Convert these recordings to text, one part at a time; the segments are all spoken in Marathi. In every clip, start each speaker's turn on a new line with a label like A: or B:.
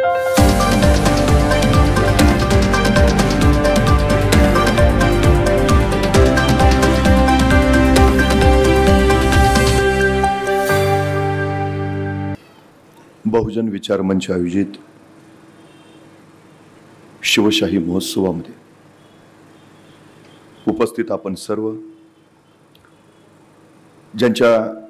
A: बहुजन विचार मंच आयोजित शिवशाही महोत्सवामध्ये उपस्थित आपण सर्व ज्यांच्या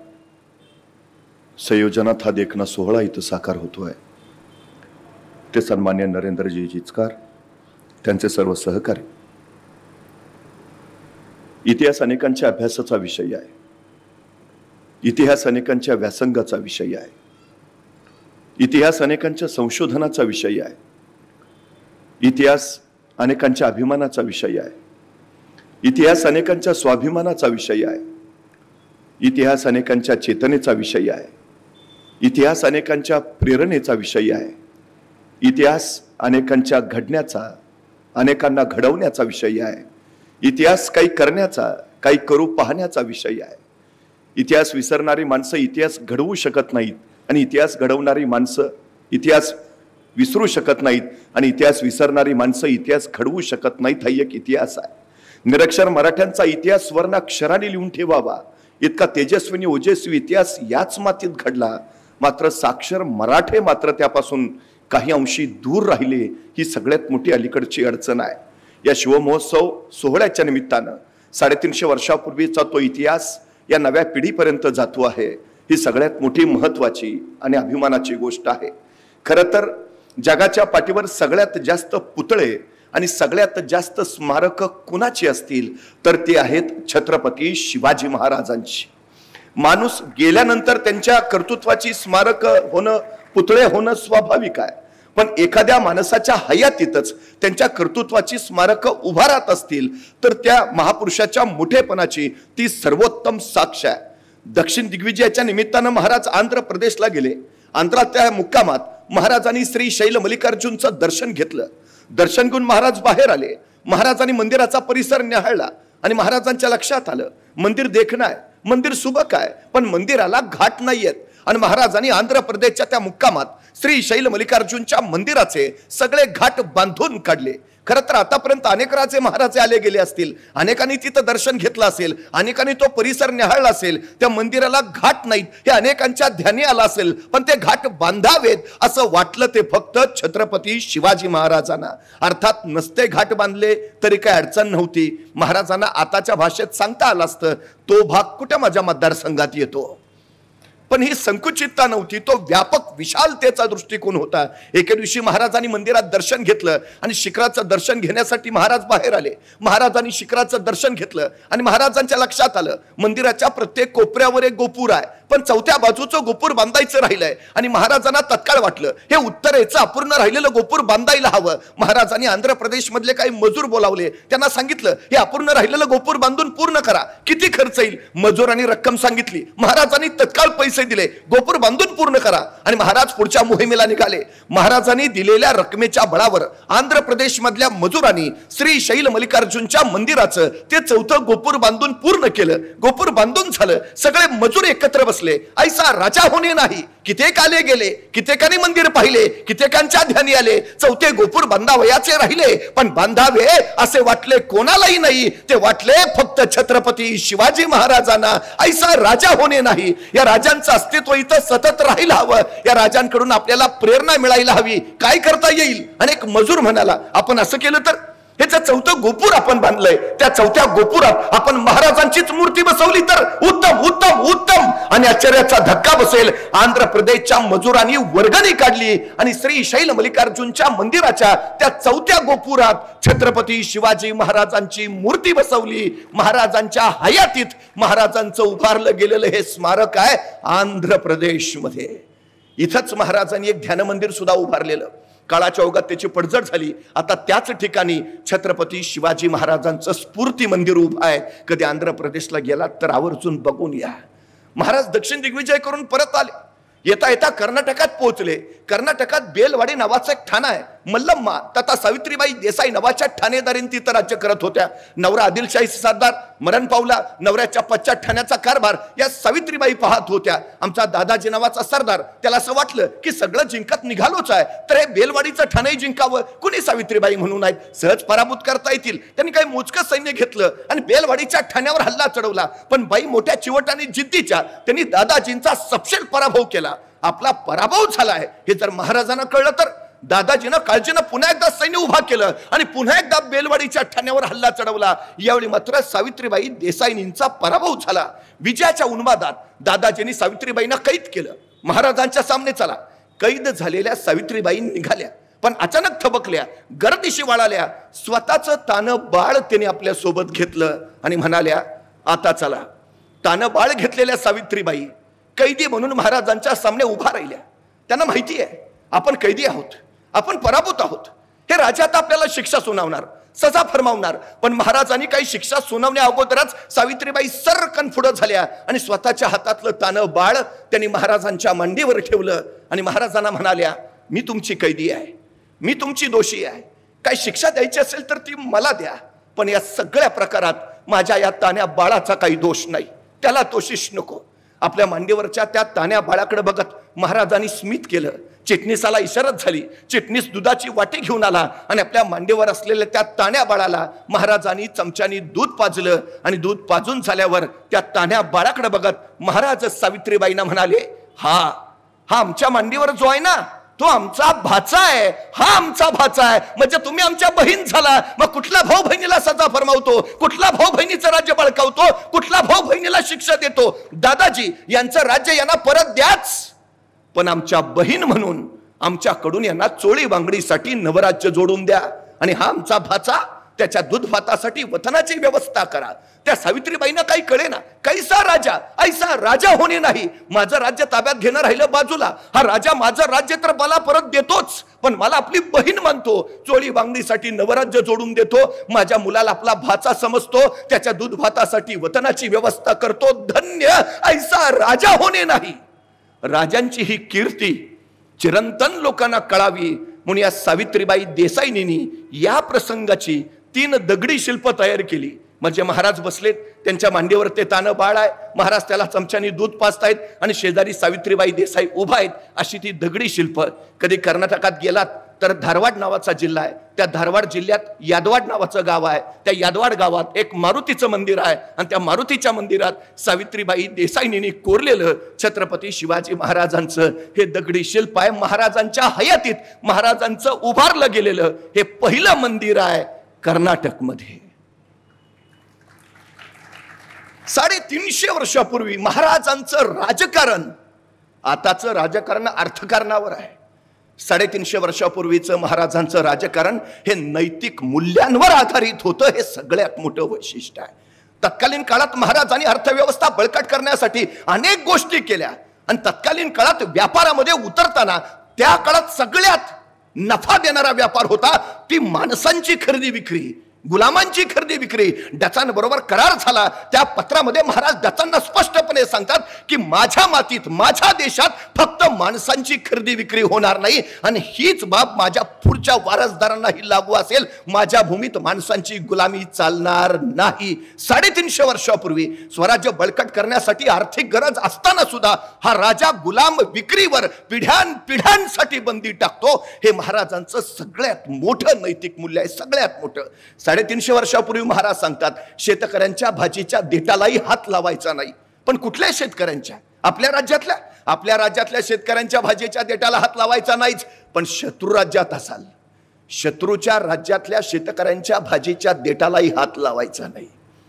A: संयोजनात हा देखना सोहळा इथं साकार होतोय ते सन्मान्य नरेंद्रजी जिचकार, त्यांचे सर्व सहकारी। इतिहास अनेकांच्या अभ्यासाचा विषय आहे, इतिहास अनेकांच्या व्यासंगाचा विषय आहे, इतिहास अनेकांच्या संशोधनाचा विषय आहे, इतिहास अनेकांच्या अभिमानाचा विषय आहे, इतिहास अनेकांच्या स्वाभिमानाचा विषय आहे, इतिहास अनेकांच्या चेतनेचा विषय आहे, इतिहास अनेकांच्या प्रेरणेचा विषय आहे, इतिहास अनेकांच्या घडण्याचा, अनेकांना घडवण्याचा विषय आहे, इतिहास काही करण्याचा, काही करू पाहण्याचा विषय आहे। इतिहास विसरणारी माणसं इतिहास घडवू शकत नाहीत आणि इतिहास घडवणारी माणसं इतिहास विसरू शकत नाहीत आणि इतिहास विसरणारी माणसं इतिहास घडवू शकत नाहीत। हा एक इतिहास आहे। निरक्षर मराठ्यांचा इतिहास स्वर्णाक्षराने लिहून ठेवावा इतका तेजस्वी ओजस्वी इतिहास याच मातीत घडला, मात्र साक्षर मराठे मात्र त्यापासून काही अंशी दूर राहिले। ही सगळ्यात मोठी अलीकडची अडचण आहे। या शिवमहोत्सव सोहळ्याच्या निमित्तानं 350 वर्षापूर्वीचा तो इतिहास या नव्या पिढीपर्यंत जातो आहे। ही सगळ्यात मोठी महत्त्वाची आणि अभिमानाची गोष्ट आहे। खरं तर जगाच्या पाठीवर सगळ्यात जास्त पुतळे आणि सगळ्यात जास्त स्मारक कुणाची असतील तर ते आहेत छत्रपती शिवाजी महाराजांची। माणूस गेल्यानंतर त्यांच्या कर्तृत्वाची स्मारक होणं, पुतळे होणं स्वाभाविक आहे, पण एखाद्या माणसाच्या हयातीतच त्यांच्या कर्तृत्वाची स्मारक उभारत असतील तर त्या महापुरुषाच्या मोठेपणाची ती सर्वोत्तम साक्ष आहे। दक्षिण दिग्विजयाच्या निमित्तानं महाराज आंध्र प्रदेशला गेले। आंध्रात त्या मुक्कामात महाराजांनी श्री शैल मल्लिकार्जुनचं दर्शन घेतलं। दर्शन घेऊन महाराज बाहेर आले। महाराजांनी मंदिराचा परिसर निहाळला आणि महाराजांच्या लक्षात आलं मंदिर देखणं आहे, मंदिर सुबक आहे, पण मंदिराला घाट नाहीयेत। आणि महाराजांनी आंध्र प्रदेशच्या त्या मुक्कामात श्री शैल मल्लिकार्जुनच्या मंदिराचे सगळे घाट बांधून काढले। खरं तर आतापर्यंत अनेक राजे महाराजे आले गेले असतील, अनेकांनी तिथं दर्शन घेतलं असेल, अनेकांनी तो परिसर निहाळला असेल, त्या मंदिराला घाट नाहीत हे अनेकांच्या ध्यानी आलं असेल, पण ते घाट बांधावेत असं वाटलं ते फक्त छत्रपती शिवाजी महाराजांना। अर्थात नसते घाट बांधले तरी काही अडचण नव्हती। महाराजांना आताच्या भाषेत सांगता आलं असतं तो भाग कुठे माझ्या मतदारसंघात येतो, पण ही संकुचितता नव्हती, तो व्यापक विशालतेचा दृष्टिकोन होता। एके दिवशी महाराजांनी मंदिरात दर्शन घेतलं आणि शिखराचं दर्शन घेण्यासाठी महाराज बाहेर आले। महाराजांनी शिखराचं दर्शन घेतलं आणि महाराजांच्या लक्षात आलं मंदिराच्या प्रत्येक कोपऱ्यावर एक गोपूर आहे, पण चौथ्या बाजूचं गोपूर बांधायचं राहिलंय आणि महाराजांना तत्काळ वाटलं हे उत्तरेचं अपूर्ण राहिलेलं गोपूर बांधायला हवं। महाराजांनी आंध्र प्रदेश मधले काही मजूर बोलावले, त्यांना सांगितलं हे अपूर्ण राहिलेलं गोपूर बांधून पूर्ण करा, किती खर्च येईल? मजुरांनी रक्कम सांगितली, महाराजांनी तत्काळ पैसे दिले, गोपूर बांधून पूर्ण करा आणि महाराज पुढच्या मोहिमेला निघाले। महाराजांनी दिलेल्या रकमेच्या बळावर आंध्र प्रदेश मधल्या मजुरांनी श्री शैल मल्लिकार्जुनच्या मंदिराचं ते चौथं गोपूर बांधून पूर्ण केलं। गोपूर बांधून झालं, सगळे मजूर एकत्र बसले। ऐसा राजा होणे नाही, कित्येक आले गेले, कित्येकांनी मंदिर पाहिले, कित्येकांच्या ध्यानी आले, चौथे गोपूर बांधावयाचे राहिले, पण बांधावे असे वाटले कोणालाही नाही, ते वाटले फक्त छत्रपती शिवाजी महाराजांना। ऐसा राजा होणे नाही, या राजांचं अस्तित्व इथं सतत राहायला हवं, या राजांकडून आपल्याला प्रेरणा मिळायला हवी। काय करता येईल? अनेक मजूर म्हणाला आपण असं केलं तर ह्याचं चौथं गोपूर आपण बांधलंय, त्या चौथ्या गोपुरात आपण महाराजांचीच मूर्ती बसवली तर उत्तम उत्तम उत्तम। आणि आश्चर्याचा धक्का बसेल, आंध्र प्रदेशच्या मजुरांनी वर्गणी काढली आणि श्री शैल मल्लिकार्जुनच्या मंदिराच्या त्या चौथ्या गोपुरात छत्रपती शिवाजी महाराजांची मूर्ती बसवली। महाराजांच्या हयातीत महाराजांचं उभारलं गेलेलं हे स्मारक आहे आंध्र प्रदेश मध्ये। इथंच महाराजांनी एक ध्यान मंदिर सुद्धा उभारलेलं, काळाच्या ओघात त्याची पडझड झाली। आता त्याच ठिकाणी छत्रपती शिवाजी महाराजांचं स्फूर्ती मंदिर उभं आहे। कधी आंध्र प्रदेशला गेलात तर आवर्जून बघून या। महाराज दक्षिण दिग्विजय करून परत आले, येता येता कर्नाटकात पोहोचले। कर्नाटकात बेलवाडी नावाचं एक ठाणा आहे, मल्लम्मा तथा सावित्रीबाई देसाई नावाच्या ठाणेदारीन तिथं राज्य करत होत्या। नवरा आदिलशाही सरदार मरण पावला. नवऱ्याच्या पश्चात ठाण्याचा कारभार या सावित्रीबाई पाहत होत्या. आमचा दादाजी नावाचा सरदार, त्याला असं वाटलं की सगळं जिंकत निघालोच आहे, तर हे बेलवाडीचं ठाणेही जिंकावं. कुणी सावित्रीबाई म्हणून आहेत, सहज पराभूत करता येतील. त्यांनी काही मोजकं सैन्य घेतलं आणि बेलवाडीच्या ठाण्यावर हल्ला चढवला. पण बाई मोठ्या चिवटाने जिद्दीच्या त्यांनी दादाजींचा सपशेल पराभव केला. आपला पराभव झालाय हे जर महाराजांना कळलं तर दादाजीनं काळजीनं पुन्हा एकदा सैन्य उभा केलं आणि पुन्हा एकदा बेलवाडीच्या ठाण्यावर हल्ला चढवला. यावेळी मात्र सावित्रीबाई देसाईंचा पराभव झाला. विजयाच्या उन्मादात दादाजींनी सावित्रीबाईंना कैद केलं. महाराजांच्या सामने चला. कैद झालेल्या सावित्रीबाई निघाल्या, पण अचानक थबकल्या, गर्दीशी वळाल्या. स्वतःचं तानं बाळ त्यांनी आपल्या सोबत घेतलं आणि म्हणाल्या, आता चला. तानं बाळ घेतलेल्या सावित्रीबाई कैदी म्हणून महाराजांच्या सामने उभा राहिल्या. त्यांना माहिती आहे आपण कैदी आहोत, आपण पराभूत आहोत. हे राजा आता आपल्याला शिक्षा सुनावणार, सजा फरमावणार. पण महाराजांनी काही शिक्षा सुनावण्या अगोदरच सावित्रीबाई सरकन पुढे झाल्या आणि स्वतःच्या हातातलं तानं बाळ त्यांनी महाराजांच्या मांडीवर ठेवलं आणि महाराजांना म्हणाल्या, मी तुमची कैदी आहे, मी तुमची दोषी आहे. काही शिक्षा द्यायची असेल तर ती मला द्या, पण या सगळ्या प्रकारात माझ्या या तान्या बाळाचा काही दोष नाही, त्याला दोषीश नको. आपल्या मांडीवरच्या त्या तान्या बाळाकडे बघत महाराजांनी स्मित केलं. चिटणीसाला इशारत झाली. चिटणीस दुधाची वाटी घेऊन आला आणि आपल्या मांडीवर असलेल्या त्या तान्या बाळाला महाराजांनी चमच्यानी दूध पाजलं आणि दूध पाजून झाल्यावर त्या तान्या बाळाकडे बघत महाराज सावित्रीबाईंना म्हणाले, हा आमच्या मांडीवर जो आहे ना तो आमचा भाचा आहे, हा आमचा भाचा आहे. म्हणजे तुम्ही आमच्या बहीण झाला. मग कुठला भाऊ बहिणीला सजा फरमावतो, कुठला भाऊ बहिणीचं राज्य बळकावतो, कुठला भाऊ बहिणीला शिक्षा देतो? दादाजी यांचं राज्य यांना परत द्याच, पण आमच्या बहीण म्हणून आमच्याकडून यांना चोळी बांगडीसाठी नवराज्य जोडून द्या आणि हा आमचा भाचा त्याच्या दूध भातासाठी वतनाची व्यवस्था करा. त्या सावित्रीबाईंना काही कळे ना, कैसा राजा ऐसा राजा होणे नाही. माझं राज्य ताब्यात घेणं राहिलं बाजूला, हा राजा माझं राज्य तर मला परत देतोच, पण मला आपली बहीण मानतो, चोळी बांगडीसाठी नवराज्य जोडून देतो, माझ्या मुलाला आपला भाचा समजतो, त्याच्या दूध भातासाठी वतनाची व्यवस्था करतो. धन्य ऐसा राजा होणे नाही. राजांची ही कीर्ती चिरंतन लोकांना कळावी म्हणून या सावित्रीबाई देसाईंनी या प्रसंगाची 3 दगडी शिल्प तयार केली. म्हणजे महाराज बसलेत, त्यांच्या मांडीवर ते तानं बाळ आहे, महाराज त्याला चमच्यानी दूध पाजतायत आणि शेजारी सावित्रीबाई देसाई उभा आहेत. अशी ती दगडी शिल्प. कधी कर्नाटकात गेलात तर धारवाड नावाचा जिल्हा आहे, त्या धारवाड जिल्ह्यात यादवाड नावाचं गाव आहे. त्या यादवाड गावात एक मारुतीचं मंदिर आहे आणि त्या मारुतीच्या मंदिरात सावित्रीबाई देसाईंनी कोरलेलं छत्रपती शिवाजी महाराजांचं हे दगडी शिल्प आहे. महाराजांच्या हयातीत महाराजांचं उभारलं गेलेलं हे पहिलं मंदिर आहे कर्नाटकमध्ये. 350 वर्षापूर्वी महाराजांचं राजकारण आताचं राजकारण अर्थकारणावर आहे. 350 वर्षापूर्वीचं महाराजांचं राजकारण हे नैतिक मूल्यांवर आधारित होतं. हे सगळ्यात मोठं वैशिष्ट्य आहे. तत्कालीन काळात महाराजांनी अर्थव्यवस्था बळकट करण्यासाठी अनेक गोष्टी केल्या आणि तत्कालीन काळात व्यापारामध्ये उतरताना त्या काळात सगळ्यात नफा देणारा व्यापार होता ती माणसांची खरेदी विक्री, गुलामांची खरेदी विक्री. डचांबरोबर करार झाला. त्या पत्रामध्ये महाराज डचांना स्पष्टपणे सांगतात की माझ्या मातीत माझ्या देशात फक्त माणसांची खरेदी विक्री होणार नाही आणि हीच बाब माझ्या पुढच्या वारसदारांनाही लागू असेल. माझ्या भूमीत माणसांची गुलामी चालणार नाही. 350 वर्षापूर्वी स्वराज्य बळकट करण्यासाठी आर्थिक गरज असताना सुद्धा हा राजा गुलाम विक्रीवर पिढ्यानपिढ्यांसाठी बंदी टाकतो. हे महाराजांचं सगळ्यात मोठं नैतिक मूल्य आहे, सगळ्यात मोठं. 350 वर्षापूर्वी महाराज सांगतात शेतकऱ्यांच्या भाजीच्या देठालाही हात लावायचा नाही. पण कुठल्या शेतकऱ्यांच्या? आपल्या राज्यातल्या शेतकऱ्यांच्या भाजीच्या देठाला हात लावायचा नाहीच. पण शत्रू राज्यात असाल, शत्रूच्या राज्यातल्या शेतकऱ्यांच्या भाजीच्या देठालाही हात लावायचा नाही.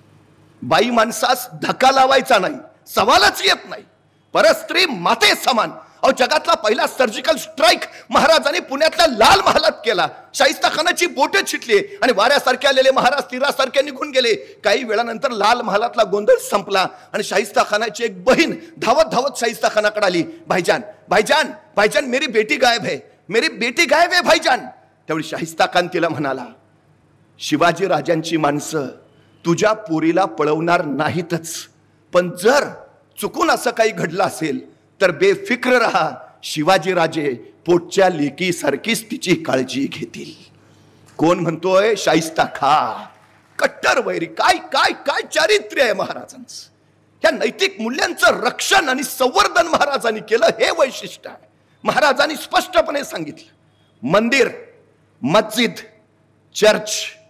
A: बाई माणसास धक्का लावायचा नाही, सवालच येत नाही. परस्त्री माते समान. जगातला पहिला सर्जिकल स्ट्राईक महाराजांनी पुण्यातल्या लाल महालात केला. शाहिस्ता खानाची बोटे छिटली आणि वाऱ्यासारखे आलेले महाराज तीरासारखे निघून गेले. काही वेळानंतर लाल महालातला गोंधळ संपला आणि शाहिस्ता खानाची एक बहीण धावत धावत शाहिस्ता खानाकडे आली. भाईजान भाईजान भाईजान मेरी बेटी गायब है, मेरी बेटी गायब है भाईजान. त्यावेळी शाहिस्ता खान तिला म्हणाला, शिवाजी राजांची माणसं तुझ्या पोरीला पळवणार नाहीतच, पण जर चुकून असं काही घडलं असेल तर बेफिक्र रहा, शिवाजी राजे पोटच्या लेकी सारखीच तिची काळजी घेतील. कोण म्हणतोय? शाहिस्ता खान. कट्टर वैरी. काय काय काय चारित्र्य आहे महाराजांचं. या नैतिक मूल्यांचं रक्षण आणि संवर्धन महाराजांनी केलं, हे वैशिष्ट्य आहे. महाराजांनी स्पष्टपणे सांगितलं, मंदिर, मस्जिद, चर्च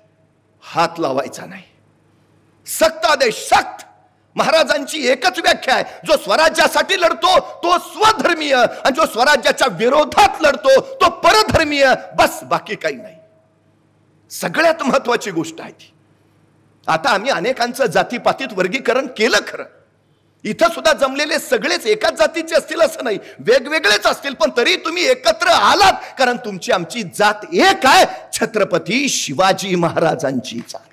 A: हात लावायचा नाही. सक्त आदेश, सक्त. महाराजांची एकच व्याख्या आहे, जो स्वराज्यासाठी लढतो तो स्वधर्मीय, आणि जो स्वराज्याच्या विरोधात लढतो तो परधर्मीय. बस, बाकी काही नाही. सगळ्यात महत्वाची गोष्ट आहे ती. आता आम्ही अनेकांचं जातीपातीत वर्गीकरण केलं खरं. इथं सुद्धा जमलेले सगळेच एकाच जातीचे असतील असं नाही, वेगवेगळेच असतील, पण तरी तुम्ही एकत्र आलात कारण तुमची आमची जात एक आहे, छत्रपती शिवाजी महाराजांची जात.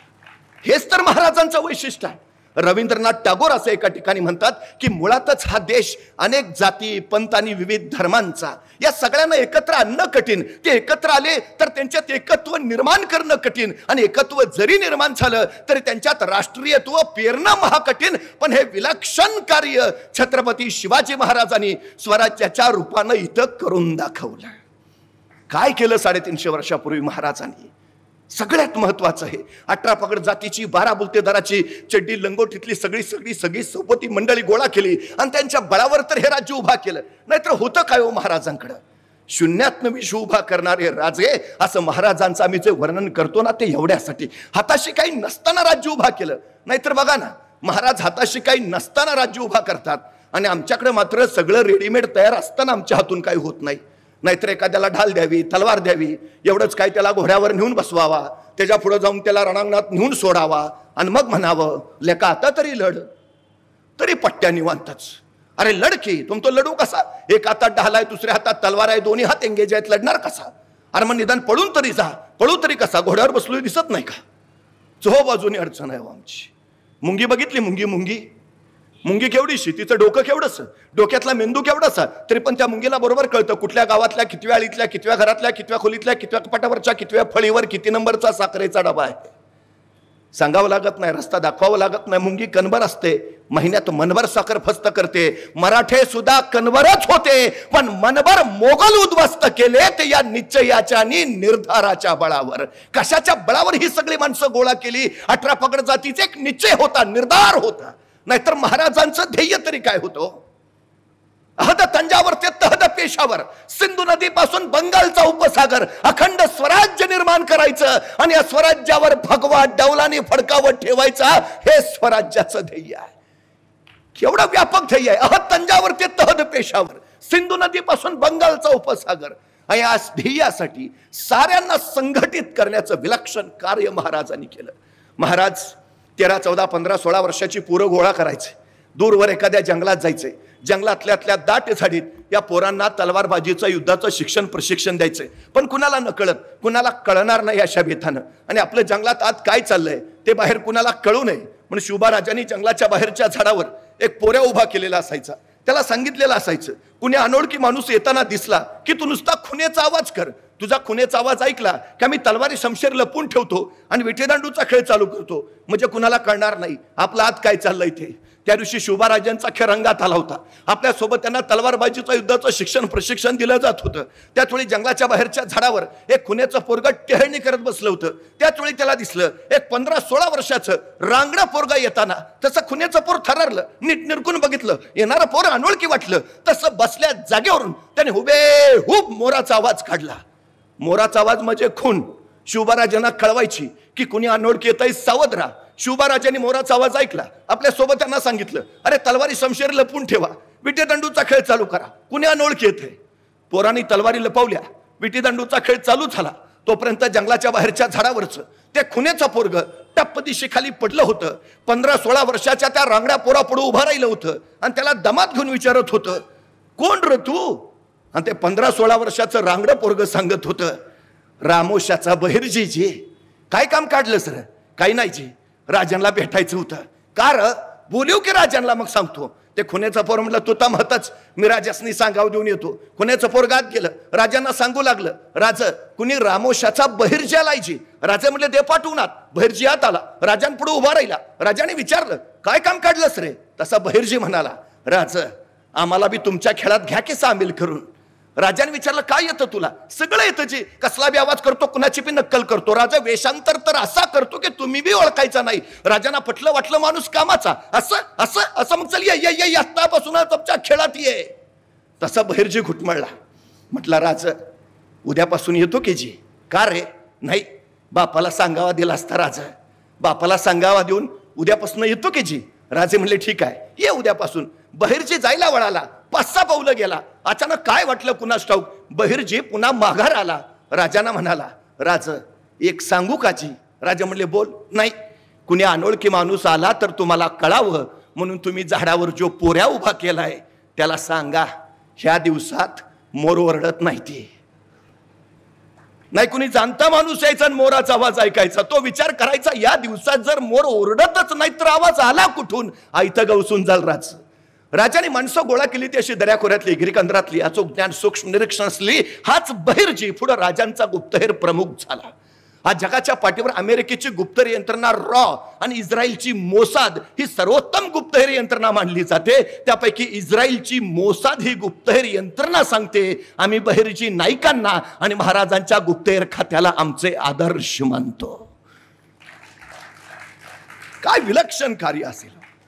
A: हेच तर महाराजांचं वैशिष्ट्य आहे. रवींद्रनाथ टागोर असं एका ठिकाणी म्हणतात की मुळातच हा देश अनेक जाती, पंथ आणि विविध धर्मांचा, या सगळ्यांना एकत्र आणणं कठीण. ते एकत्र आले तर त्यांच्यात एकत्व निर्माण करणं कठीण, आणि एकत्व जरी निर्माण झालं तरी त्यांच्यात राष्ट्रीयत्व पेरणं महाकठीण. पण हे विलक्षण कार्य छत्रपती शिवाजी महाराजांनी स्वराज्याच्या रूपानं इथं करून दाखवलं. काय केलं 350 वर्षापूर्वी महाराजांनी? सगळ्यात महत्वाचं आहे, 18 पगड जातीची, 12 बुलतेदाराची चड्डी लंगोटीतली सगळी सोबती मंडळी गोळा केली आणि त्यांच्या बळावर तर हे राज्य उभा केलं. नाहीतर होतं काय हो महाराजांकडं? शून्यातनं विश्व उभा करणारे राजे, असं महाराजांचं आम्ही जे वर्णन करतो ना, ते एवढ्यासाठी. हाताशी काही नसताना राज्य उभा केलं. नाहीतर बघा ना, महाराज हाताशी काही नसताना राज्य उभा करतात, आणि आमच्याकडे मात्र सगळं रेडीमेड तयार असताना आमच्या हातून काही होत नाही. नाहीतर एखाद्याला ढाल द्यावी, तलवार द्यावी, एवढंच काय त्याला घोड्यावर नेऊन बसवावा, त्याच्या पुढे जाऊन त्याला रणांगणात नेऊन सोडावा, आणि मग म्हणावं, लेका आता तरी लढ. तरी पट्ट्या निवांतच. अरे लढ की, तुम तो लढू कसा? एक हातात ढाल आहे, दुसऱ्या हातात तलवार आहे, दोन्ही हात एंगेज आहेत, लढणार कसा? अरे मग निदान पळून तरी जा. पळू तरी कसा? घोड्यावर बसलो दिसत नाही का? चोहो बाजूनी अडचण आहे आमची. मुंगी बघितली, मुंगी केवढीशी, तिचं डोकं केवढंच, डोक्यातला मेंदू केवढासा, तरी पण त्या मुंगीला बरोबर कळतं कुठल्या गावातल्या, कितव्या आळीतल्या, कितव्या घरातल्या, कितव्या खोलीतल्या, कितव्या कपाटावरच्या, कितव्या फळीवर किती नंबरचा साखरेचा डबा आहे. सांगावं लागत नाही, रस्ता दाखवावं लागत नाही. मुंगी कणभर असते, महिन्यात मनभर साखर फस्त करते. मराठे सुद्धा कणभरच होते, पण मनभर मोगल उद्ध्वस्त केले ते या निश्चयाच्या आणि निर्धाराच्या बळावर. कशाच्या बळावर ही सगळी माणसं गोळा केली? 18 पगड जातीचे एक निश्चय होता, निर्धार होता. नाहीतर महाराजांचं ध्येय तरी काय होतं? अहद तंजावर ते तहद पेशावर, सिंधू नदीपासून बंगालचा उपसागर, अखंड स्वराज्य निर्माण करायचं, आणि या स्वराज्यावर भगवा डौलाने फडकावत ठेवायचा, हे स्वराज्याचं ध्येय आहे. केवढं व्यापक ध्येय आहे. अहद तंजावर ते तहद पेशावर, सिंधू नदीपासून बंगालचा उपसागर. या ध्येयासाठी साऱ्यांना संघटित करण्याचं विलक्षण कार्य महाराजांनी केलं. महाराज 13, 14, 15, 16 वर्षाची पोरं गोळा करायचे, दूरवर एखाद्या जंगलात जायचे, जंगलातल्या दाट झाडीत या पोरांना तलवारबाजीचं, युद्धाचं प्रशिक्षण द्यायचंय. पण कुणाला न कळत, कुणाला कळणार नाही अशा बेतानं, आणि आपलं जंगलात आत काय चाललंय ते बाहेर कुणाला कळू नये म्हणून शिवबाराजांनी जंगलाच्या बाहेरच्या झाडावर एक पोऱ्या उभा केलेला असायचा. त्याला सांगितलेलं असायचं, कुणी अनोळखी माणूस येताना दिसला की तू नुसता खुनेचा आवाज कर. तुझा खुनेचा आवाज ऐकला की मी तलवारी शमशेर लपून ठेवतो आणि विटीदांडूचा खेळ चालू करतो, म्हणजे कुणाला कळणार नाही आपलं आत काय चाललंय ते. त्या दिवशी शिवबाराजांचा खेळ रंगात आला होता. आपल्यासोबत त्यांना तलवारबाजीचं, युद्धाचं प्रशिक्षण दिलं जात होतं. त्याचवेळी जंगलाच्या बाहेरच्या झाडावर एक खुनेचं पोरग टेहळणी करत बसलं होतं. त्याचवेळी त्याला दिसलं एक 15-16 वर्षाचं रांगडं पोरगा येताना. तसं खुनेचं पोर थररलं, नीट निरकून बघितलं, येणारं पोर अनोळखी वाटलं. तसं बसल्या जागेवरून त्याने हुबेहूब मोराचा आवाज काढला. मोराचा आवाज म्हणजे खून. शिवबाराजांना कळवायची की कुणी अनोळखी येतंय, सावध राहा. शिवबाराजांनी मोराचा आवाज ऐकला, आपल्या सोबत त्यांना सांगितलं, अरे तलवारी शमशेर लपून ठेवा, विटीदांडूचा खेळ चालू करा, कुणी अनोळखी येतंय. पोरांनी तलवारी लपवल्या, विटीदांडूचा खेळ चालू झाला. तोपर्यंत जंगलाच्या बाहेरच्या झाडावरचं ते खुनेचं पोरग टप्प दिशी खाली पडलं होतं. 15-16 वर्षाच्या त्या रांगड्या पोरापुढे उभं राहिलं होतं आणि त्याला दमात घेऊन विचारत होतं, कोण रे तू? आणि ते 15-16 वर्षाचं रांगडं पोरग सांगत होतं, रामोशाचा बहिर्जी जी. काय काम काढलं सर? काही नाही जी, राजांना भेटायचं होतं. कार बोलू की राजांना? मग सांगतो. ते खुनेचा पोर म्हटलं, तू तर महतच, मी राजासनी सांगाव देऊन येतो. खुनेचं पोर गात गेलं, राजांना सांगू लागलं, राज कुणी रामोशाचा बहिर्जी आलायची. राजा म्हटलं दे पाठवून आत. बहिर्जी आत आला, राजांपुढे उभा राहिला. राजाने विचारलं, काय काम काढलंस रे? तसा बहिर्जी म्हणाला, राज आम्हाला बी तुमच्या खेळात घ्या की सामील करून. राजाने विचारलं काय येतं तुला? सगळं येतं जी. कसला बी आवाज करतो, कुणाची बी नक्कल करतो. राजा वेषांतर तर असा करतो की तुम्ही बी ओळखायचा नाही. राजांना पटलं, वाटलं माणूस कामाचा. असं असं असं मग चल ये आत्तापासूनच आमच्या खेळात ये. तसा बहिर्जी घुटमळला. म्हटला राज उद्यापासून येतो की जी. का रे? नाही, बापाला सांगावा दिला असता राजा. बापाला सांगावा देऊन उद्यापासून येतो की जी. राजे म्हणले ठीक आहे, ये उद्यापासून. बहिर्जी जायला वळाला, 5-6 पावलं गेला. अचानक काय वाटलं कुणास ठाऊक, बहिर्जी पुन्हा माघार आला. राजांना म्हणाला, राज एक सांगू का जी? राजा म्हणले बोल. नाही, कुणी अनोळखी माणूस आला तर तुम्हाला कळावं म्हणून तुम्ही झाडावर जो पोऱ्या उभा केलाय त्याला सांगा ह्या दिवसात मोर ओरडत नाही. ती नाही, कुणी जाणता माणूस यायचा आणि मोराचा आवाज ऐकायचा. तो विचार करायचा या दिवसात जर मोर ओरडतच नाही तर आवाज आला कुठून? आयतं गवसून जाल राज. राजाने माणसं गोळा केली ती अशी दर्याखोऱ्यातली, गिरिकंदरातली. अचूक ज्ञान, सूक्ष्म निरीक्षण असली. हाच बहिर्जी पुढे राजांचा गुप्तहेर प्रमुख झाला. आज जगाच्या पाठीवर अमेरिकेची गुप्तहेर यंत्रणा रॉ आणि इस्रायलची मोसाद ही सर्वोत्तम गुप्तहेर यंत्रणा मानली जाते. त्यापैकी इस्रायलची मोसाद ही गुप्तहेर यंत्रणा सांगते आम्ही बहिर्जी नाईकांना आणि महाराजांच्या गुप्तहेर खात्याला आमचे आदर्श मानतो. काय विलक्षण कार्य असेल.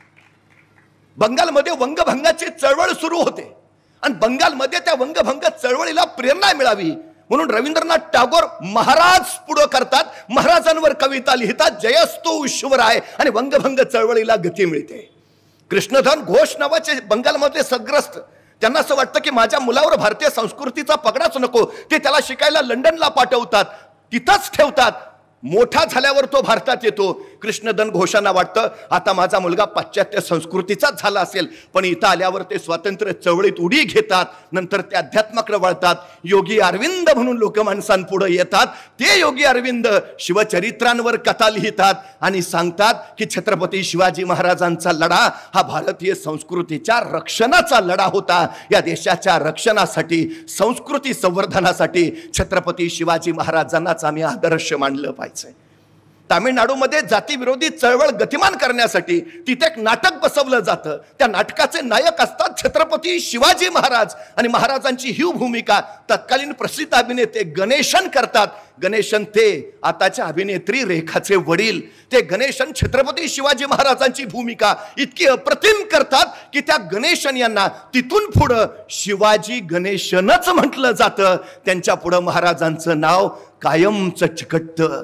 A: बंगालमध्ये वंगभंगाची चळवळ सुरू होते आणि बंगालमध्ये त्या वंगभंग चळवळीला प्रेरणा मिळावी म्हणून रवींद्रनाथ टागोर महाराज पुढे करतात. महाराजांवर कविता लिहितात, जयस्तु शिवराय, आणि वंगभंग चळवळीला गती मिळते. कृष्णधन घोष नावाचे बंगालमध्ये सद्ग्रस्त, त्यांना असं वाटतं की माझ्या मुलावर भारतीय संस्कृतीचा पगडाच नको. ते त्याला शिकायला लंडनला पाठवतात, तिथंच ठेवतात. मोठा झाल्यावर तो भारतात येतो. कृष्णधन घोषांना वाटतं आता माझा मुलगा पाश्चात्य संस्कृतीचाच झाला असेल, पण इथं आल्यावर ते स्वातंत्र्य चळवळीत उडी घेतात. नंतर ते अध्यात्माकडे वळतात. योगी अरविंद म्हणून लोक माणसांपुढे येतात. ते योगी अरविंद शिवचरित्रांवर कथा लिहितात आणि सांगतात की छत्रपती शिवाजी महाराजांचा लढा हा भारतीय संस्कृतीच्या रक्षणाचा लढा होता. या देशाच्या रक्षणासाठी, संस्कृती संवर्धनासाठी छत्रपती शिवाजी महाराजांनाच आम्ही आदर्श मानलं पाहिजे. तामिळनाडूमध्ये जातीविरोधी चळवळ गतिमान करण्यासाठी तिथे एक नाटक बसवलं जातं. त्या नाटकाचे नायक असतात छत्रपती शिवाजी महाराज आणि महाराजांची ही भूमिका तत्कालीन प्रसिद्ध अभिनेते गणेशन करतात. गणेशन ते आताच्या अभिनेत्री रेखाचे वडील. ते गणेशन छत्रपती शिवाजी महाराजांची भूमिका इतकी अप्रतिम करतात की त्या गणेशन यांना तिथून पुढं शिवाजी गणेशनच म्हटलं जातं. त्यांच्या पुढं महाराजांचं नाव कायमचं चिकटतं.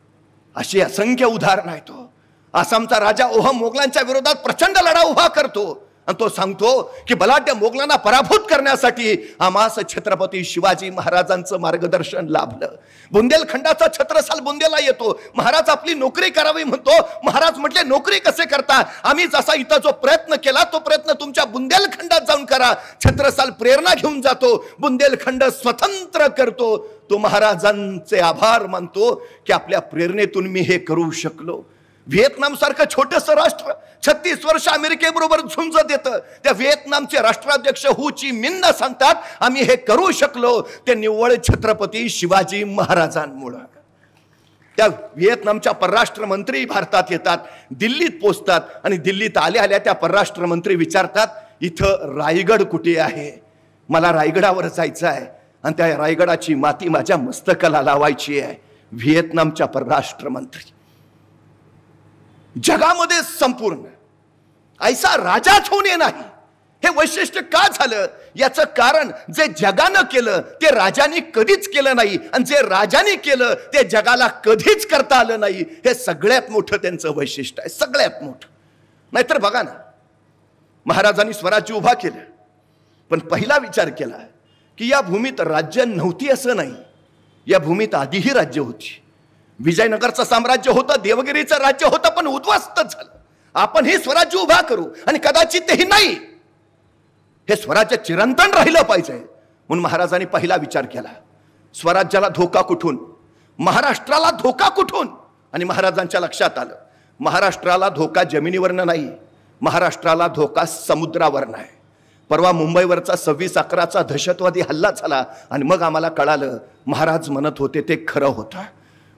A: अशी असंख्य उदाहरणं आहेत. आसामचा राजा ओहम मोगलांच्या विरोधात प्रचंड लढा उभा करतो आणि तो सांगतो की बलाढ्य मोगलांना पराभूत करण्यासाठी आम्हास छत्रपती शिवाजी महाराजांचं मार्गदर्शन लाभलं. बुंदेलखंडाचा छत्रसाल बुंदेला येतो. महाराज आपली नोकरी करावी म्हणतो. महाराज म्हटले नोकरी कसे करता? आम्ही जसा इथं जो प्रयत्न केला तो प्रयत्न तुमच्या बुंदेलखंडात जाऊन करा. छत्रसाल प्रेरणा घेऊन जातो, बुंदेलखंड स्वतंत्र करतो. तो महाराजांचे आभार मानतो की आपल्या प्रेरणेतून मी हे करू शकलो. व्हिएतनाम सारखं छोटंसं राष्ट्र 36 वर्ष अमेरिकेबरोबर झुंज देतं. त्या व्हिएतनामचे राष्ट्राध्यक्ष हू ची मिन्ह सांगतात आम्ही हे करू शकलो ते निव्वळ छत्रपती शिवाजी महाराजांमुळे. त्या व्हिएतनामच्या परराष्ट्र मंत्री भारतात येतात, दिल्लीत पोहोचतात आणि दिल्लीत आल्या आल्या त्या परराष्ट्र मंत्री विचारतात इथं रायगड कुठे आहे? मला रायगडावर जायचं आहे आणि त्या रायगडाची माती माझ्या मस्तकाला लावायची आहे. व्हिएतनामच्या परराष्ट्र मंत्री जगामध्ये संपूर्ण ऐसा राजाच होणे नाही. हे वैशिष्ट्य का झालं? याचं कारण जे जगानं केलं ते राजाने कधीच केलं नाही आणि जे राजाने केलं ते जगाला कधीच करता आलं नाही. हे सगळ्यात मोठं त्यांचं वैशिष्ट्य आहे, सगळ्यात मोठं. नाहीतर बघा ना, महाराजांनी स्वराज्य उभा केलं पण पहिला विचार केला की या भूमीत राज्य नव्हती असं नाही. या भूमीत आधीही राज्य होती. विजयनगरचं साम्राज्य होतं, देवगिरीचं राज्य होतं, पण उद्ध्वस्त झालं. आपण हे स्वराज्य उभा करू आणि कदाचित तेही नाही. हे स्वराज्य चिरंतन राहिलं पाहिजे म्हणून महाराजांनी पहिला विचार केला. स्वराज्याला धोका कुठून? महाराष्ट्राला धोका कुठून? आणि महाराजांच्या लक्षात आलं महाराष्ट्राला धोका जमिनीवरनं नाही, महाराष्ट्राला धोका समुद्रावरनं आहे. परवा मुंबईवरचा 26/11चा दहशतवादी हल्ला झाला आणि मग आम्हाला कळालं महाराज म्हणत होते ते खरं होतं.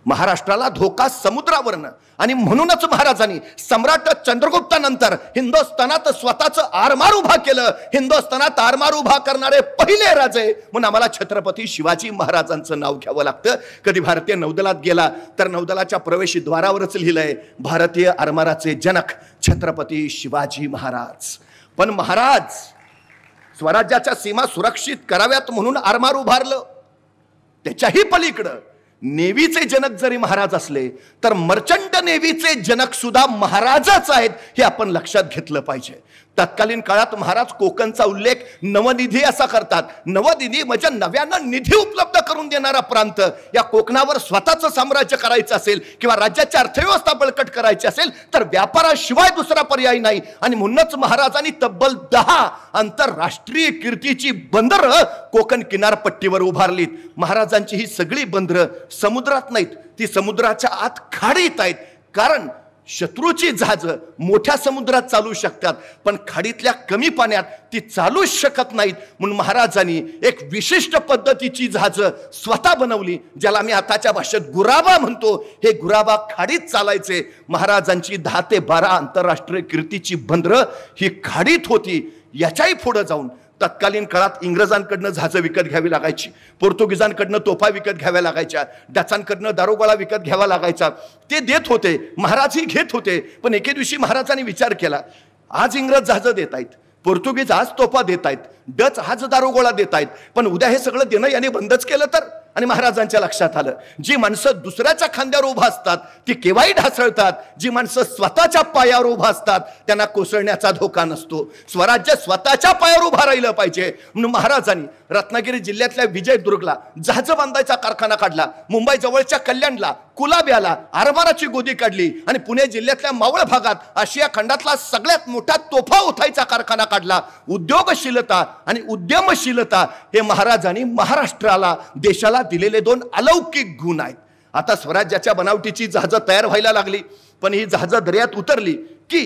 A: महाराष्ट्राला धोका समुद्रावरनं, आणि म्हणूनच महाराजांनी सम्राट चंद्रगुप्तानंतर हिंदुस्थानात स्वतःचं आरमार उभा केलं. हिंदुस्थानात आरमार उभा करणारे पहिले राजे म्हणून आम्हाला छत्रपती शिवाजी महाराजांचं नाव घ्यावं लागतं. कधी भारतीय नौदलात गेला तर नौदलाच्या प्रवेशद्वारावरच लिहिलंय भारतीय आरमाराचे जनक छत्रपती शिवाजी महाराज. पण महाराज स्वराज्याच्या सीमा सुरक्षित कराव्यात म्हणून आरमार उभारलं. त्याच्याही पलीकडं नेव्हीचे जनक जरी महाराज असले तर मर्चंट नेव्हीचे जनक सुद्धा महाराजच आहेत, हे आपण लक्षात घेतलं पाहिजे. तत्कालीन काळात महाराज कोकणचा उल्लेख नवनिधी असा करतात. नवनिधी म्हणजे नव्यानं निधी उपलब्ध करून देणारा प्रांत. या कोकणावर स्वतःचं साम्राज्य करायचं असेल किंवा राज्याची अर्थव्यवस्था बळकट करायची असेल तर व्यापाराशिवाय दुसरा पर्याय नाही. आणि म्हणूनच महाराजांनी तब्बल 10 आंतरराष्ट्रीय कीर्तीची बंदरं कोकण किनारपट्टीवर उभारलीत. महाराजांची ही सगळी बंदरं समुद्रात नाहीत, ती समुद्राच्या आत खाडीत आहेत. कारण शत्रूची जहाजं मोठ्या समुद्रात चालू शकतात पण खाडीतल्या कमी पाण्यात ती चालूच शकत नाहीत. म्हणून महाराजांनी एक विशिष्ट पद्धतीची जहाजं स्वतः बनवली, ज्याला मी आताच्या भाषेत गुराबा म्हणतो. हे गुराबा खाडीत चालायचे. महाराजांची 10 ते 12 आंतरराष्ट्रीय कीर्तीची बंदरं ही खाडीत होती. याच्याही पुढे जाऊन तत्कालीन काळात इंग्रजांकडनं जहाजं विकत घ्यावी लागायची, पोर्तुगीजांकडनं तोफा विकत घ्याव्या लागायच्या, डचांकडनं दारुगोळा विकत घ्यावा लागायचा. ते देत होते, महाराजही घेत होते. पण एके दिवशी महाराजांनी विचार केला, आज इंग्रज जहाजं देत आहेत, पोर्तुगीज आज तोफा देत आहेत, डच आज दारुगोळा देत आहेत, पण उद्या हे सगळं देणं याने बंदच केलं तर. आणि महाराजांच्या लक्षात आलं, जी माणसं दुसऱ्याच्या खांद्यावर उभा असतात ती केव्हाही ढासळतात. जी माणसं स्वतःच्या पायावर उभा असतात त्यांना कोसळण्याचा धोका नसतो. स्वराज्य स्वतःच्या पायावर उभा राहिलं पाहिजे. म्हणून महाराजांनी रत्नागिरी जिल्ह्यातल्या विजयदुर्गला जहाज बांधायचा कारखाना काढला. मुंबई जवळच्या कल्याणला, कुलाब्याला आरमाराची गोदी काढली. आणि पुणे जिल्ह्यातल्या मावळ भागात आशिया खंडातला सगळ्यात मोठा तोफा उठायचा कारखाना काढला. उद्योगशीलता आणि उद्यमशीलता हे महाराजांनी महाराष्ट्राला, देशाला दिलेले 2 अलौकिक गुण आहेत. आता स्वराज्याच्या बनावटीची जहाजं तयार व्हायला लागली. पण ही जहाजं दर्यात उतरली की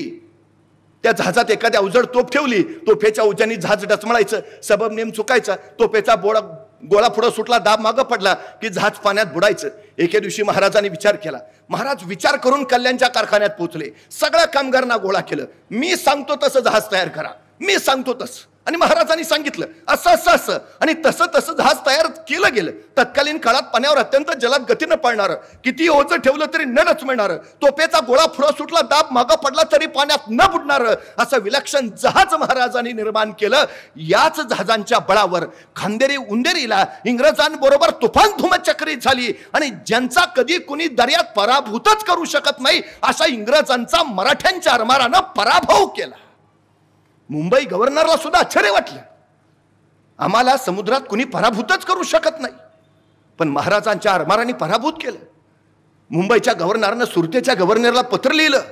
A: त्या जहाजात एखाद्या अवजड तोफ ठेवली, तोफेच्या उजानी जहाज डचमळायचं, सबब नेम चुकायचा, तोफेचा गोळा पुढं सुटला, दाब मागं पडला की जहाज पाण्यात बुडायचं. एके दिवशी महाराजांनी विचार केला. महाराज विचार करून कल्याणच्या कारखान्यात पोहोचले. सगळ्या कामगारांना गोळा केलं. मी सांगतो तसं जहाज तयार करा, मी सांगतो तसं. आणि महाराजांनी सांगितलं असं असं असं, आणि तसं तसं जहाज तयार केलं गेलं. तत्कालीन काळात पाण्यावर अत्यंत जलद गतीनं पळणार, किती ओझं ठेवलं तरी न डचमळणार, तोफेचा गोळा पुढं सुटला, दाब मागं पडला तरी पाण्यात न बुडणार, असं विलक्षण जहाज महाराजांनी निर्माण केलं. याच जहाजांच्या बळावर खांदेरी उंदेरीला इंग्रजांबरोबर तुफान धुमचक्री झाली. आणि ज्यांचा कधी कुणी दर्यात पराभूतच करू शकत नाही अशा इंग्रजांचा मराठ्यांच्या आरमारानं पराभव केला. मुंबई गव्हर्नरला सुद्धा आश्चर्य वाटलं, आम्हाला समुद्रात कुणी पराभूतच करू शकत नाही. पण महाराजांच्या आरमारांनी पराभूत केलं. मुंबईच्या गव्हर्नरनं सुरतेच्या गव्हर्नरला पत्र लिहिलं,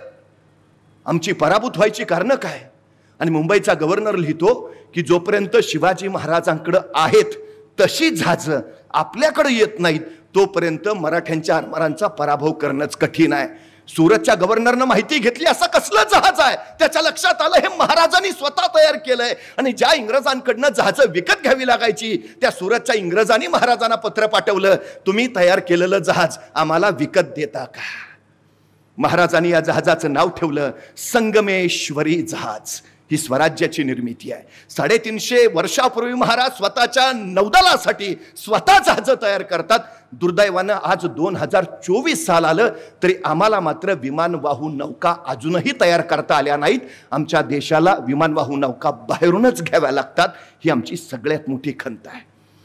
A: आमची पराभूत व्हायची कारणं काय. आणि मुंबईचा गव्हर्नर लिहितो की जोपर्यंत शिवाजी महाराजांकडे आहेत तशी जहाजं आपल्याकडे येत नाहीत तोपर्यंत मराठ्यांच्या आरमारांचा पराभव करणंच कठीण आहे. सुरतच्या गव्हर्नरनं माहिती घेतली असं कसलं जहाज आहे, त्याच्या लक्षात आलं हे महाराजांनी स्वतः तयार केलंय. आणि ज्या इंग्रजांकडनं जहाजं विकत घ्यावी लागायची त्या सुरतच्या इंग्रजांनी महाराजांना पत्र पाठवलं, तुम्ही तयार केलेलं जहाज आम्हाला विकत देता का. महाराजांनी या जहाजाचं नाव ठेवलं संगमेश्वरी जहाज. ही स्वराज्याची निर्मिती आहे. 350 वर्षापूर्वी महाराज स्वतःच्या नौदलासाठी स्वतः जहाज तयार करतात. दुर्दैवानं आज 2024 साल आलं तरी आम्हाला मात्र विमानवाहू नौका अजूनही तयार करता आल्या नाहीत. आमच्या देशाला विमानवाहू नौका बाहेरूनच घ्याव्या लागतात. ही आमची सगळ्यात मोठी खंत आहे.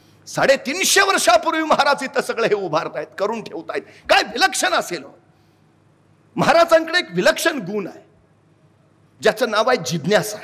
A: 350 वर्षापूर्वी महाराज इथं सगळं हे उभारतायत, करून ठेवतायत. काय विलक्षण असेल. महाराजांकडे एक विलक्षण गुण आहे ज्याचं नाव आहे जिज्ञासा.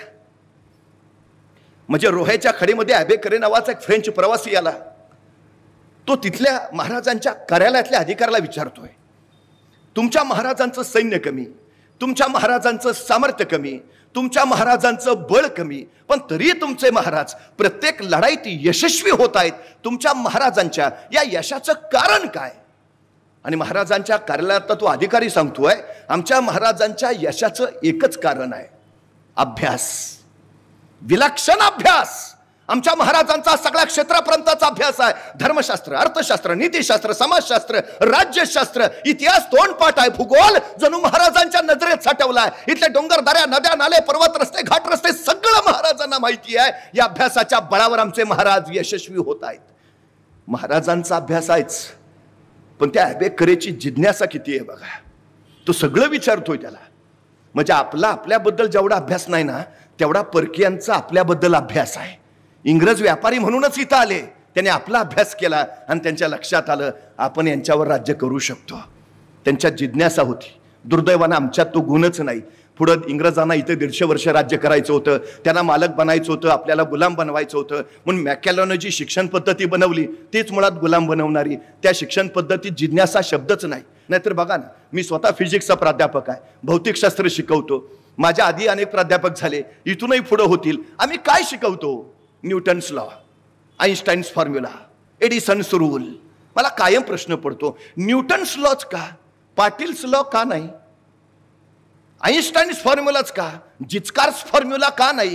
A: म्हणजे रोह्याच्या खडीमध्ये अबेकरे नावाचा एक फ्रेंच प्रवासी आला. तो तिथल्या महाराजांच्या कार्यालयातल्या अधिकाऱ्याला विचारतोय, तुमच्या महाराजांचं सैन्य कमी, तुमच्या महाराजांचं सामर्थ्य कमी, तुमच्या महाराजांचं बळ कमी, पण तरी तुमचे महाराज प्रत्येक लढाईत यशस्वी होत आहेत. तुमच्या महाराजांच्या या यशाचं कारण काय. आणि महाराजांच्या कार्यालयात तो अधिकारी सांगतोय, आमच्या महाराजांच्या यशाचं एकच कारण आहे, अभ्यास, विलक्षण अभ्यास. आमच्या महाराजांचा सगळ्या क्षेत्रापर्यंतचा अभ्यास आहे. धर्मशास्त्र, अर्थशास्त्र, नीतिशास्त्र, समाजशास्त्र, राज्यशास्त्र, इतिहास, तोंडपाठ आहे. भूगोल जणू महाराजांच्या नजरेत साठवलाय. इथले डोंगर, दऱ्या, नद्या, नाले, पर्वत, रस्ते, घाट रस्ते सगळं महाराजांना माहिती आहे. या अभ्यासाच्या बळावर आमचे महाराज यशस्वी होत आहेत. महाराजांचा अभ्यास आहेच, पण त्या अभ्याकरेची जिज्ञासा किती आहे बघा. तो सगळं विचारतोय त्याला. म्हणजे आपल्याबद्दल जेवढा अभ्यास नाही ना, तेवढा परकीयांचा आपल्याबद्दल अभ्यास आहे. इंग्रज व्यापारी म्हणूनच इथं आले, त्याने आपला अभ्यास केला आणि त्यांच्या लक्षात आलं आपण यांच्यावर राज्य करू शकतो. त्यांच्यात जिज्ञासा होती. दुर्दैवानं आमच्यात तो गुणच नाही. पुढं इंग्रजांना इथं 150 वर्ष राज्य करायचं होतं, त्यांना मालक बनायचं होतं, आपल्याला गुलाम बनवायचं होतं. म्हणून मॅकॅलॉनं जी शिक्षण पद्धती बनवली तीच मुळात गुलाम बनवणारी. त्या शिक्षण पद्धतीत जिज्ञासा शब्दच नाही. नाहीतर बघा ना, मी स्वतः फिजिक्सचा प्राध्यापक आहे, भौतिकशास्त्र शिकवतो. माझ्या आधी अनेक प्राध्यापक झाले, इथूनही पुढे होतील. आम्ही काय शिकवतो? Newton's law, Einstein's formula, Edison's rule. मला कायम प्रश्न पडतो, न्यूटन्स लॉच का, पाटील्स लॉ का नाही, आईन्स्टाईन्स फॉर्म्युलाच का, जिचकार्स फॉर्म्युला का नाही,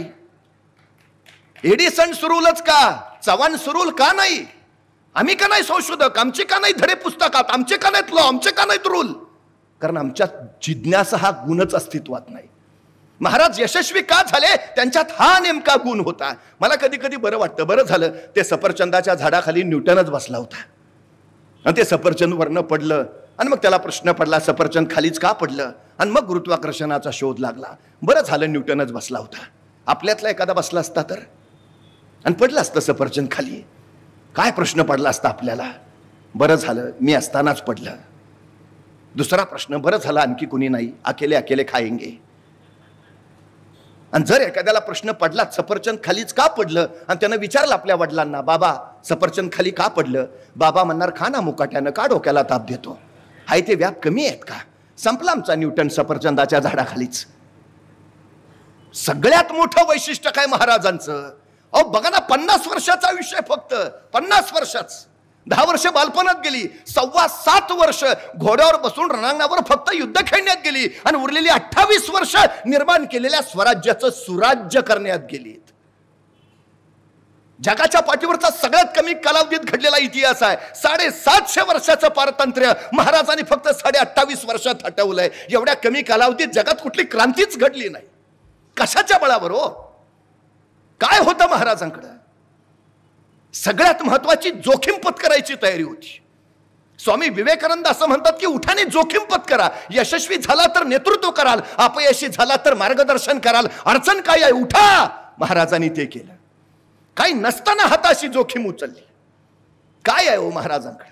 A: एडिसन्स रूलच का, चव्हाणस रूल का नाही? आम्ही का नाही संशोधक? आमचे का नाही धडे पुस्तकात? आमचे का नाहीत लॉ? आमचे का नाहीत रूल? कारण आमच्यात जिज्ञासा हा गुणच अस्तित्वात नाही. महाराज यशस्वी का झाले? त्यांच्यात हा नेमका गुण होता. मला कधी कधी बरं वाटतं, बरं झालं ते सफरचंदाच्या झाडाखाली न्यूटनच बसला होता आणि ते सफरचंद वरनं पडलं आणि मग त्याला प्रश्न पडला सफरचंद खालीच का पडलं, आणि मग गुरुत्वाकर्षणाचा शोध लागला. बरं झालं न्यूटनच बसला होता. आपल्यातला एखादा बसला असता तर आणि पडलं असतं सफरचंद खाली, काय प्रश्न पडला असता आपल्याला? बरं झालं मी असतानाच पडलं. दुसरा प्रश्न, बरं झालं आणखी कुणी नाही, अकेले अकेले खाएंगे. आणि जर एखाद्याला प्रश्न पडला सफरचंद खालीच का पडलं आणि त्यानं विचारलं आपल्या वडिलांना, बाबा सफरचंद खाली का पडलं? बाबा म्हणणार, खा ना मुकाट्यानं, का डोक्याला ताप देतो? हाय ते व्याप कमी आहेत का? संपला आमचा न्यूटन सफरचंदाच्या झाडाखालीच. सगळ्यात मोठं वैशिष्ट्य काय महाराजांचं? अहो बघा ना, 50 वर्षाचा विषय, फक्त 50 वर्षाच. 10 वर्ष बालपणात गेली, 7.25 वर्ष घोड्यावर बसून रणांगणावर फक्त युद्ध खेळण्यात गेली आणि उरलेली 28 वर्ष निर्माण केलेल्या स्वराज्याचं सुराज्य करण्यात गेली. जगाच्या पाठीवरचा सगळ्यात कमी कालावधीत घडलेला इतिहास आहे. 750 वर्षाचं पारतंत्र्य महाराजांनी फक्त 28.5 वर्षात हटवलंय. एवढ्या कमी कालावधीत जगात कुठली क्रांतीच घडली नाही. कशाच्या बळावर हो? काय होतं महाराजांकडं? सगळ्यात महत्वाची जोखीम पत्करायची तयारी होती. स्वामी विवेकानंद असं म्हणतात की उठाने जोखीम पत्करा. यशस्वी झाला तर नेतृत्व कराल, अपयशी झाला तर मार्गदर्शन कराल. अडचण काय आहे? उठा. महाराजांनी ते केलं. काही नसताना हाताशी जोखीम उचलली. काय आहे हो महाराजांकडे?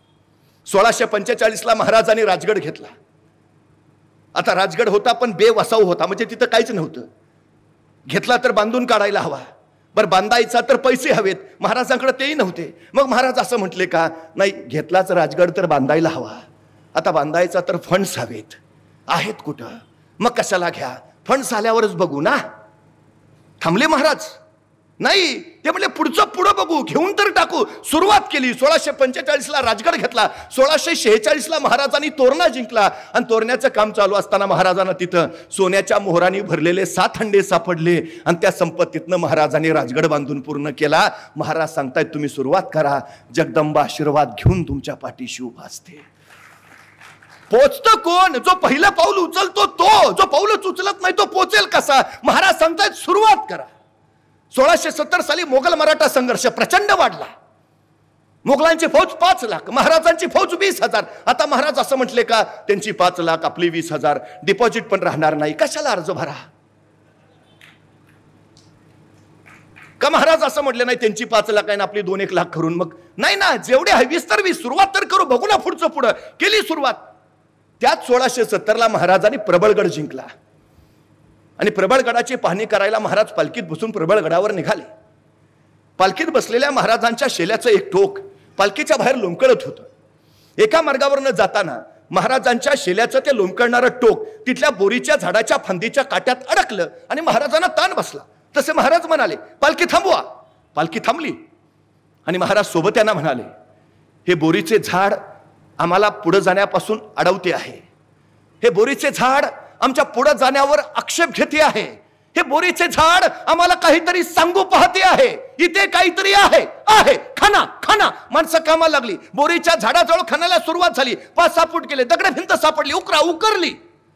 A: 1645 महाराजांनी राजगड घेतला. आता राजगड होता पण बेवसाऊ होता, म्हणजे तिथं काहीच नव्हतं. घेतला तर बांधून काढायला हवा, बरं बांधायचा तर पैसे हवेत. महाराजांकडे तेही नव्हते. मग महाराज असं म्हटले का, नाही घेतलाच राजगड तर बांधायला हवा, आता बांधायचा तर फंड्स हवेत. आहेत कुठं? मग कशाला घ्या, फंड्स आल्यावरच बघू ना. थांबले महाराज? नाही, ते म्हणजे पुढचं पुढं बघू, घेऊन तर टाकू. सुरुवात केली. 1645 राजगड घेतला. 1646 महाराजांनी तोरणा जिंकला आणि तोरण्याचं काम चालू असताना महाराजांना तिथं सोन्याच्या मोहरांनी भरलेले 7 हंडे सापडले आणि त्या संपत्तीतनं महाराजांनी राजगड बांधून पूर्ण केला. महाराज सांगतायत तुम्ही सुरुवात करा, जगदंबा आशीर्वाद घेऊन तुमच्या पाठीशी उभा असते. पोचतं कोण? जो पहिलं पाऊल उचलतो तो. जो पाऊलच उचलत नाही तो पोचेल कसा? महाराज सांगतायत सुरुवात करा. 1670 साली मोगल मराठा संघर्ष प्रचंड वाढला. मोगलांची फौज 5 लाख, महाराजांची फौज 20,000. आता महाराज असं म्हटले का, त्यांची 5 लाख आपली 20,000, डिपॉझिट पण राहणार नाही, कशाला अर्ज भरा? का महाराज असं म्हटले नाही त्यांची 5 लाख आहे ना आपली 2-1 लाख करून? मग नाही ना, जेवढे आहे 20 तर 20, सुरुवात तर करू, बघू ना पुढचं पुढं. केली सुरुवात. त्यात 1670 महाराजांनी प्रबळगड जिंकला आणि प्रबळगडाची पाहणी करायला महाराज पालखीत बसून प्रबळगडावर निघाले. पालखीत बसलेल्या महाराजांच्या शेल्याचं एक टोक पालखीच्या बाहेर लोंबकळत होतं. एका मार्गावरनं जाताना महाराजांच्या शेल्याचं ते लोंबकळणारं टोक तिथल्या बोरीच्या झाडाच्या फांदीच्या काट्यात अडकलं आणि महाराजांना ताण बसला. तसे महाराज म्हणाले, पालखी थांबवा. पालखी थांबली आणि महाराज सोबत यांना म्हणाले, हे बोरीचे झाड आम्हाला पुढे जाण्यापासून अडवते आहे. हे बोरीचे झाड आमच्या पुढे जाण्यावर आक्षेप घेते आहे. हे बोरीचे झाड आम्हाला काहीतरी सांगू पाहते आहे, इथे काहीतरी आहे आहे खाना खाना. माणसं कामाला लागली, बोरीच्या झाडाजवळ खाण्याला सुरुवात झाली. 5-6 फूट गेले, दगड भिंत सापडली, उकरली.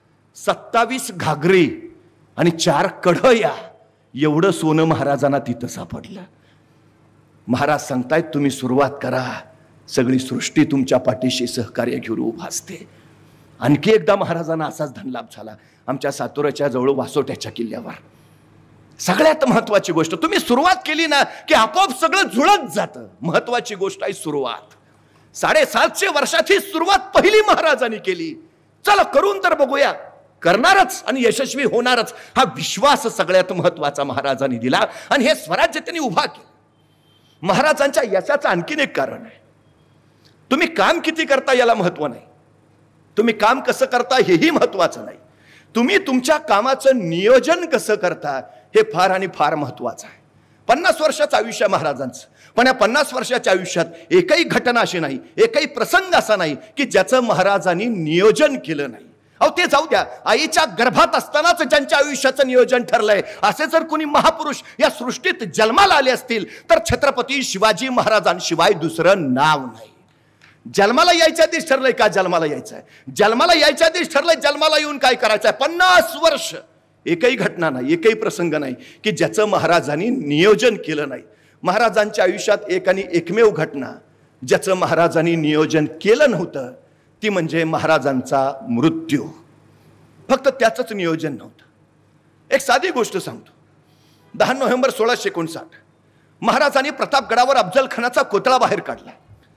A: 27 घागरी आणि 4 कढया एवढं सोनं महाराजांना तिथं सापडलं. महाराज सांगतायत तुम्ही सुरुवात करा, सगळी सृष्टी तुमच्या पाठीशी सहकार्य घेऊन उभा असते. आणखी एकदा महाराजांना असाच धनलाभ झाला आमच्या सातोऱ्याच्या जवळ वासोट्याच्या किल्ल्यावर. सगळ्यात महत्वाची गोष्ट, तुम्ही सुरुवात केली ना की आपोआप सगळं जुळत जातं. महत्वाची गोष्ट आहे सुरुवात. 750 वर्षात ही सुरुवात पहिली महाराजांनी केली. चला करून तर बघूया, करणारच आणि यशस्वी होणारच हा विश्वास सगळ्यात महत्वाचा महाराजांनी दिला आणि हे स्वराज्य त्यांनी उभा केलं. महाराजांच्या यशाचं आणखीन एक कारण आहे, तुम्ही काम किती करता याला महत्व नाही, तुम्ही काम कसं करता हेही महत्वाचं नाही, तुम्ही तुमच्या कामाचं नियोजन कसं करता हे फार आणि फार महत्वाचं आहे. 50 वर्षाचं आयुष्य महाराजांचं, पण या 50 वर्षाच्या आयुष्यात एकही घटना अशी नाही, एकही प्रसंग असा नाही की ज्याचं महाराजांनी नियोजन केलं नाही. अहो ते जाऊ द्या, आईच्या गर्भात असतानाच ज्यांच्या आयुष्याचं नियोजन ठरलंय असे जर कोणी महापुरुष या सृष्टीत जन्माला आले असतील तर छत्रपती शिवाजी महाराजांशिवाय दुसरं नाव नाही. जन्माला यायच्या आधीच ठरलंय का जन्माला यायचंय, जन्माला यायच्या आधीच ठरलंय जन्माला येऊन काय करायचंय. 50 वर्ष एकही घटना नाही, एकही प्रसंग नाही की ज्याचं महाराजांनी नियोजन केलं नाही. महाराजांच्या आयुष्यात एक आणि एकमेव घटना ज्याचं महाराजांनी नियोजन केलं नव्हतं ती म्हणजे महाराजांचा मृत्यू. फक्त त्याचंच नियोजन नव्हतं. एक साधी गोष्ट सांगतो. 10 नोव्हेंबर 1659 महाराजांनी प्रतापगडावर अफजल खानाचा कोतळा बाहेर काढला.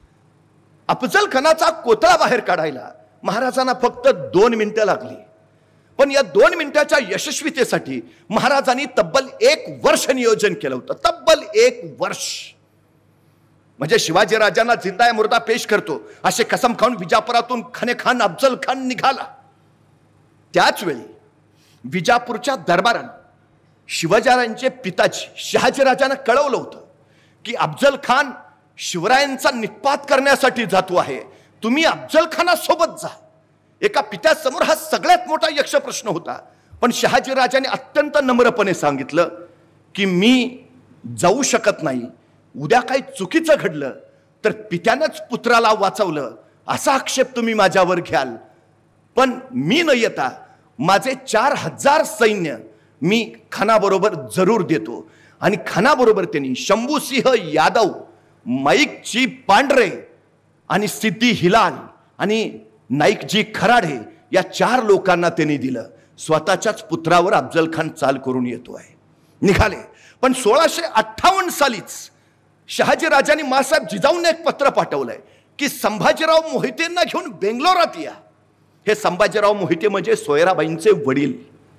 A: अफजल खानाचा कोतळा बाहेर काढायला महाराजांना फक्त 2 मिनिटं लागली, पण या 2 मिनिटाच्या यशस्वीतेसाठी महाराजांनी तब्बल 1 वर्ष नियोजन केलं होतं. तब्बल 1 वर्ष. म्हणजे शिवाजी राजांना जिंदा या मुर्दा पेश करतो असे कसम खाऊन विजापुरातून खान अफजल खान निघाला. त्याच वेळी विजापूरच्या दरबारानं शिवाजीराजांचे पिताजी शहाजीराजांना कळवलं होतं की अफजल खान शिवरायांचा निपात करण्यासाठी जातो आहे, तुम्ही अफजल खानासोबत जा. एका पित्यासमोर हा सगळ्यात मोठा यक्ष प्रश्न होता, पण शहाजीराजांनी अत्यंत नम्रपणे सांगितलं की मी जाऊ शकत नाही, उद्या काही चुकीचं घडलं तर पित्यानंच पुत्राला वाचवलं असा आक्षेप तुम्ही माझ्यावर घ्याल, पण मी न येता माझे 4000 सैन्य मी खानाबरोबर जरूर देतो. आणि खानाबरोबर त्यांनी शंभूसिंह यादव, माईकजी पांढरे आणि सिद्धी हिलाल आणि नाईकजी खराडे या 4 लोकांना त्यांनी दिलं. स्वतःच्याच पुत्रावर अफजल खान चाल करून येतो आहे. निघाले. पण 1658 सालीच शहाजीराजांनी मासाहेब जिजाऊंना एक पत्र पाठवलंय की संभाजीराव मोहितेंना घेऊन बेंगलोरात या. हे संभाजीराव मोहिते म्हणजे सोयराबाईंचे वडील.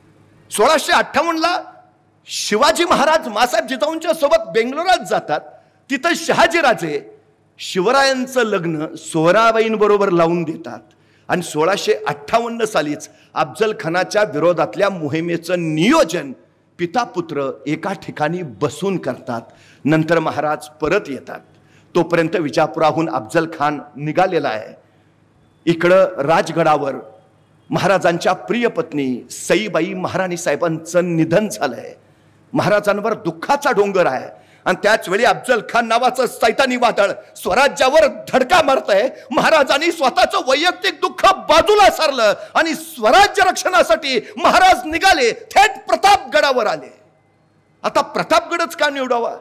A: 1658 शिवाजी महाराज मासाहेब जिजाऊंच्या सोबत बेंगलोरात जातात. तिथं शहाजीराजे शिवरायांचं लग्न सोयराबाईंबरोबर लावून देतात आणि 1658 सालीच अफजल खानाच्या विरोधातल्या मोहिमेचं नियोजन पिता पुत्र एका ठिकाणी बसून करतात. नंतर महाराज परत येतात. तोपर्यंत विजापुराहून अफजल खान निघालेला आहे. इकडं राजगडावर महाराजांच्या प्रिय पत्नी सईबाई महाराणी साहेबांचं निधन झालंय. महाराजांवर दुःखाचा डोंगर आहे आणि त्याच वेळी अफजल खान नावाचं सैतानी वादळ स्वराज्यावर धडका मारतंय. महाराजांनी स्वतःचं वैयक्तिक दुःख बाजूला सारलं आणि स्वराज्य रक्षणासाठी महाराज निघाले, थेट प्रतापगडावर आले. आता प्रतापगडच का निवडावा?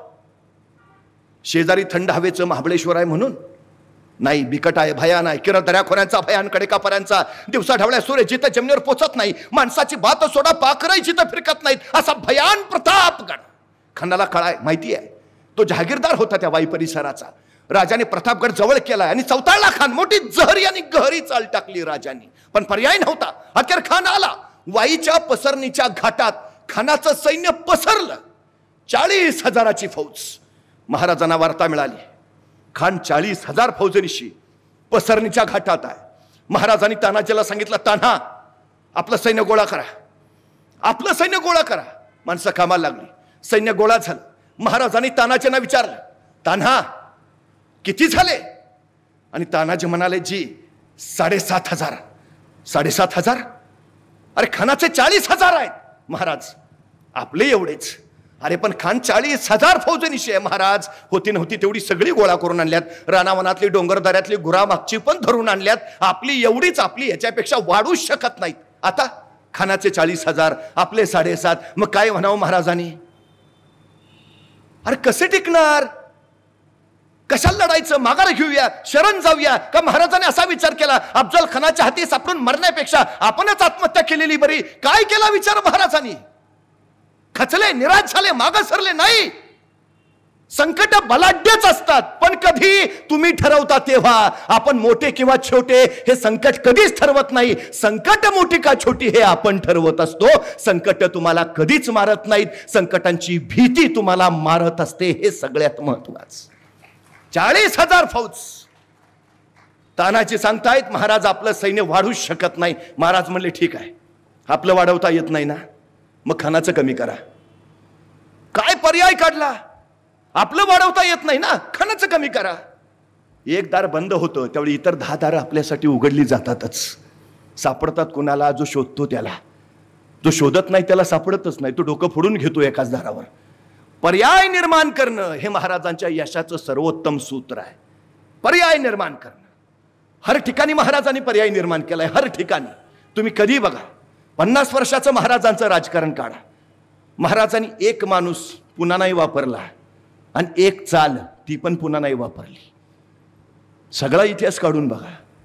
A: शेजारी थंड हवेचं महाबळेश्वर आहे म्हणून नाही, बिकट आहे, भयान आहे, किरण दऱ्याखोऱ्यांचा भयान, कडेकापर्यांचा, दिवसा ढवळ्या सूर्य जिथं जमिनीवर पोचत नाही, माणसाची बात सोडा पाखरही जिथं फिरकत नाहीत असा भयान प्रतापगड. खानाला कळाय, माहिती आहे, तो जहागीरदार होता त्या वाई परिसराचा. राजाने प्रतापगड जवळ केलाय आणि चौताळला खान. मोठी जहरी आणि गहरी चाल टाकली राजांनी, पण पर्याय नव्हता. अखेर खान आला. वाईच्या पसरणीच्या घाटात खानाचं सैन्य पसरलं. 40,000ची फौज. महाराजांना वार्ता मिळाली, खान 40,000 फौजेनिशी पसरणीच्या घाटात आहे. महाराजांनी तानाजीला सांगितलं, तान्हा आपलं सैन्य गोळा करा, आपलं सैन्य गोळा करा. माणसं कामाला लागली. सैन्य गोळा झालं. महाराजांनी तानाजींना विचारलं, तान्हा किती झाले? आणि तानाजी म्हणाले, जी 7,500. 7,500? अरे खानाचे 40,000 आहेत. महाराज आपले एवढेच. अरे पण खान 40,000 फौजनिशी आहे महाराज. होती नव्हती तेवढी सगळी गोळा करून आणल्यात. रानावनातली डोंगरदऱ्यातली गुरामागची पण धरून आणल्यात. आपली एवढीच, आपली याच्यापेक्षा वाढूच शकत नाहीत. आता खानाचे 40,000, आपले 7.5. मग काय म्हणावं महाराजांनी? अरे कसे टिकणार? कशाला लढायचं? माघार घेऊया, शरण जाऊया का? महाराजांनी असा विचार केला, अफजल खानाच्या हाती सापडून मरण्यापेक्षा आपणच आत्महत्या केलेली बरी. काय केला विचार महाराजांनी? खचले, निराश झाले, मागे सरले नाही. संकट बलाढ्यच असतात, पण कधी तुम्ही ठरवता तेव्हा. आपण मोठे किंवा छोटे हे संकट कधीच ठरवत नाही. संकट मोठी का छोटी हे आपण ठरवत असतो. संकट तुम्हाला कधीच मारत नाहीत, संकटांची भीती तुम्हाला मारत असते. हे सगळ्यात महत्वाचं. 40,000 फौज. तानाजी सांगतायत महाराज आपलं सैन्य वाढूच शकत नाही. महाराज म्हणले ठीक आहे, आपलं वाढवता येत नाही ना, मग खानाचं कमी करा. काय पर्याय काढला? आपलं वाढवता येत नाही ना, खानाचं कमी करा. एक दार बंद होतं त्यावेळी इतर 10 दारं आपल्यासाठी उघडली जातातच. सापडतात कुणाला? जो शोधतो त्याला. जो शोधत नाही त्याला सापडतच नाही. तो डोकं फोडून घेतो एकाच दारावर. पर्याय निर्माण करणं हे महाराजांच्या यशाचं सर्वोत्तम सूत्र आहे. पर्याय निर्माण करणं. हर ठिकाणी महाराजांनी पर्याय निर्माण केलाय. हर ठिकाणी तुम्ही कधी बघा. 50 वर्षाचं महाराजांचं राजकारण काढा. महाराजांनी एक माणूस पुन्हा नाही वापरला आणि एक चाल ती पण पुन्हा नाही वापरली. सगळा इतिहास काढून बघा.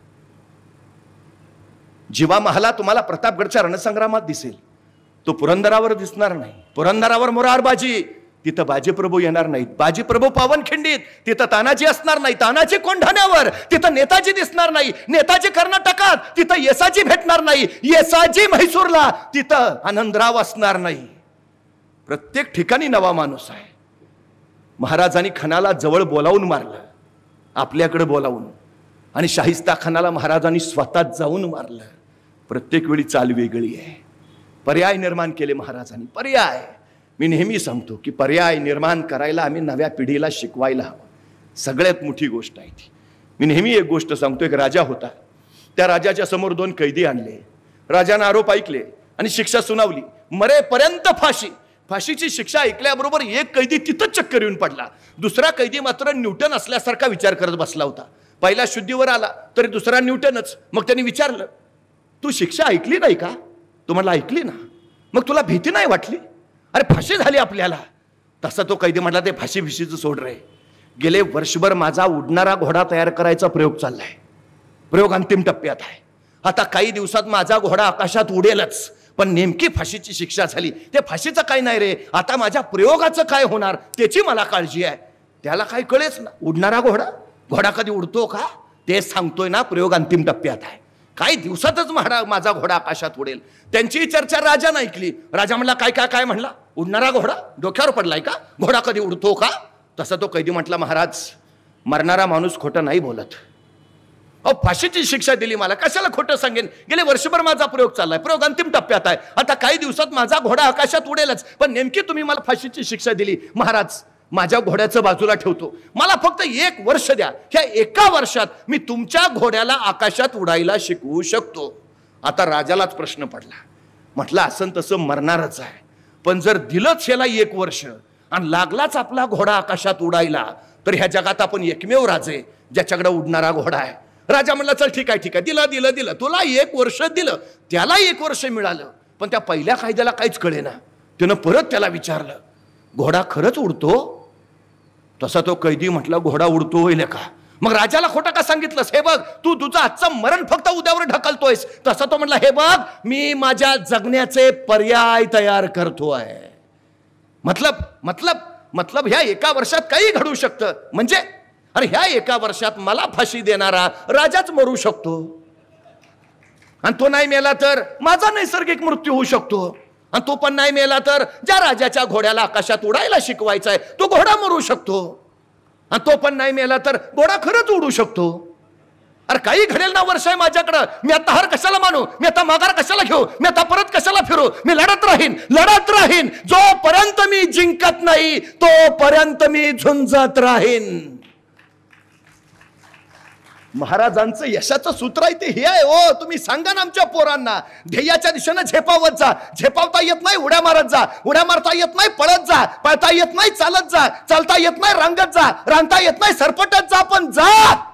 A: जिवा महाला तुम्हाला प्रतापगडच्या रणसंग्रामात दिसेल, तो पुरंदरावर दिसणार नाही. पुरंदरावर मोरारबाजी, तिथं बाजीप्रभू येणार नाहीत. बाजीप्रभू पावनखिंडीत, तिथं तानाजी असणार नाही. तानाजी कोंढाण्यावर, तिथं नेताजी दिसणार नाही. नेताजी कर्नाटकात, तिथं येसाजी भेटणार नाही. येसाजी म्हैसूरला, तिथं आनंदराव असणार नाही. प्रत्येक ठिकाणी नवा माणूस आहे. महाराजांनी खानाला जवळ बोलावून मारलं, आपल्याकडे बोलावून. आणि शाहिस्ता खानाला महाराजांनी स्वतः जाऊन मारलं. प्रत्येक वेळी चाल वेगळी आहे. पर्याय निर्माण केले महाराजांनी. पर्याय, मी नेहमी सांगतो की पर्याय निर्माण करायला आम्ही नव्या पिढीला शिकवायला हवं. सगळ्यात मोठी गोष्ट आहे ती. मी नेहमी एक गोष्ट सांगतो. एक राजा होता, त्या राजाच्या समोर 2 कैदी आणले. राजाने आरोप ऐकले आणि शिक्षा सुनावली. मरेपर्यंत फाशी. फाशीची शिक्षा ऐकल्याबरोबर एक कैदी तिथंच चक्कर येऊन पडला. दुसरा कैदी मात्र न्यूटन असल्यासारखा विचार करत बसला होता. पहिला शुद्धीवर आला तरी दुसरा न्यूटनच. मग त्यांनी विचारलं, तू शिक्षा ऐकली नाही का? तू म्हणाला ऐकली ना. मग तुला भीती नाही वाटली? अरे फाशी झाली आपल्याला. तसा तो कैदी म्हटला, ते फाशी भिशीचं सोड रे. गेले वर्षभर माझा उडणारा घोडा तयार करायचा प्रयोग चाललाय. प्रयोग अंतिम टप्प्यात आहे. आता काही दिवसात माझा घोडा आकाशात उडेलच. पण नेमकी फाशीची शिक्षा झाली. ते फाशीचं काय नाही रे, आता माझ्या प्रयोगाचं काय होणार त्याची मला काळजी आहे. त्याला काय कळेच ना. उडणारा घोडा, घोडा कधी उडतो का? तेच सांगतोय ना, प्रयोग अंतिम टप्प्यात आहे. काही दिवसातच माझा घोडा आकाशात उडेल. त्यांची चर्चा राजाने ऐकली. राजा म्हणला, काय काय काय म्हणला? उडणारा घोडा डोक्यावर पडलाय का? घोडा कधी उडतो का? तसा तो कैदी म्हटला, महाराज मरणारा माणूस खोटं नाही बोलत. अहो फाशीची शिक्षा दिली मला, कशाला खोटं सांगेन? गेले वर्षभर माझा प्रयोग चाललाय, प्रयोग अंतिम टप्प्यात आहे. आता काही दिवसात माझा घोडा आकाशात उडेलच. पण नेमकी तुम्ही मला फाशीची शिक्षा दिली. महाराज माझ्या घोड्याचं बाजूला ठेवतो, मला फक्त 1 वर्ष द्या. ह्या 1 वर्षात मी तुमच्या घोड्याला आकाशात उडायला शिकवू शकतो. आता राजालाच प्रश्न पडला. म्हटलं असं तसं मरणारच आहे, पण जर दिलंच ह्याला 1 वर्ष आणि लागलाच आपला घोडा आकाशात उडायला, तर ह्या जगात आपण एकमेव राजे ज्याच्याकडे उडणारा घोडा आहे. राजा म्हणला, चल ठीक आहे ठीक आहे, दिलं दिलं दिलं, तुला 1 वर्ष दिलं. त्याला 1 वर्ष मिळालं. पण त्या पहिल्या कायद्याला काहीच कळेना. त्यानं परत त्याला विचारलं, घोडा खरंच उडतो? तसा तो कैदी म्हटला, घोडा उडतो होईल का? मग राजाला खोटं का सांगितलंस? हे बघ, तू तुझं आजचं मरण फक्त उद्यावर ढकलतोयस. तसा तो म्हटला, हे बघ, मी माझ्या जगण्याचे पर्याय तयार करतोय. मतलब मतलब मतलब ह्या 1 वर्षात काही घडू शकतं. म्हणजे अरे ह्या 1 वर्षात मला फाशी देणारा राजाच मरू शकतो, आणि तो नाही मेला तर माझा नैसर्गिक मृत्यू होऊ शकतो. आणि तो पण नाही मेला तर ज्या राजाच्या घोड्याला आकाशात उडायला शिकवायचा आहे तो घोडा मरू शकतो. आणि तो पण नाही मेला तर घोडा खरंच उडू शकतो. अरे काही घडेल ना वर्ष आहे माझ्याकडं. मी आता हार कशाला मानू? मी आता माघार कशाला घेऊ? मी आता परत कशाला फिरू? मी लढत राहीन. जोपर्यंत मी जिंकत नाही तोपर्यंत मी झुंजत राहीन. महाराजांचं यशाचं सूत्र आहे ते हे आहे. ओ तुम्ही सांगा ना आमच्या पोरांना, ध्येयाच्या दिशेनं झेपावत जा. झेपावता येत नाही उड्या मारत जा. उड्या मारता येत नाही पळत जा. पळता येत नाही चालत जा. चालता येत नाही रांगत जा. रांगता येत नाही सरपटत जा. पण जा,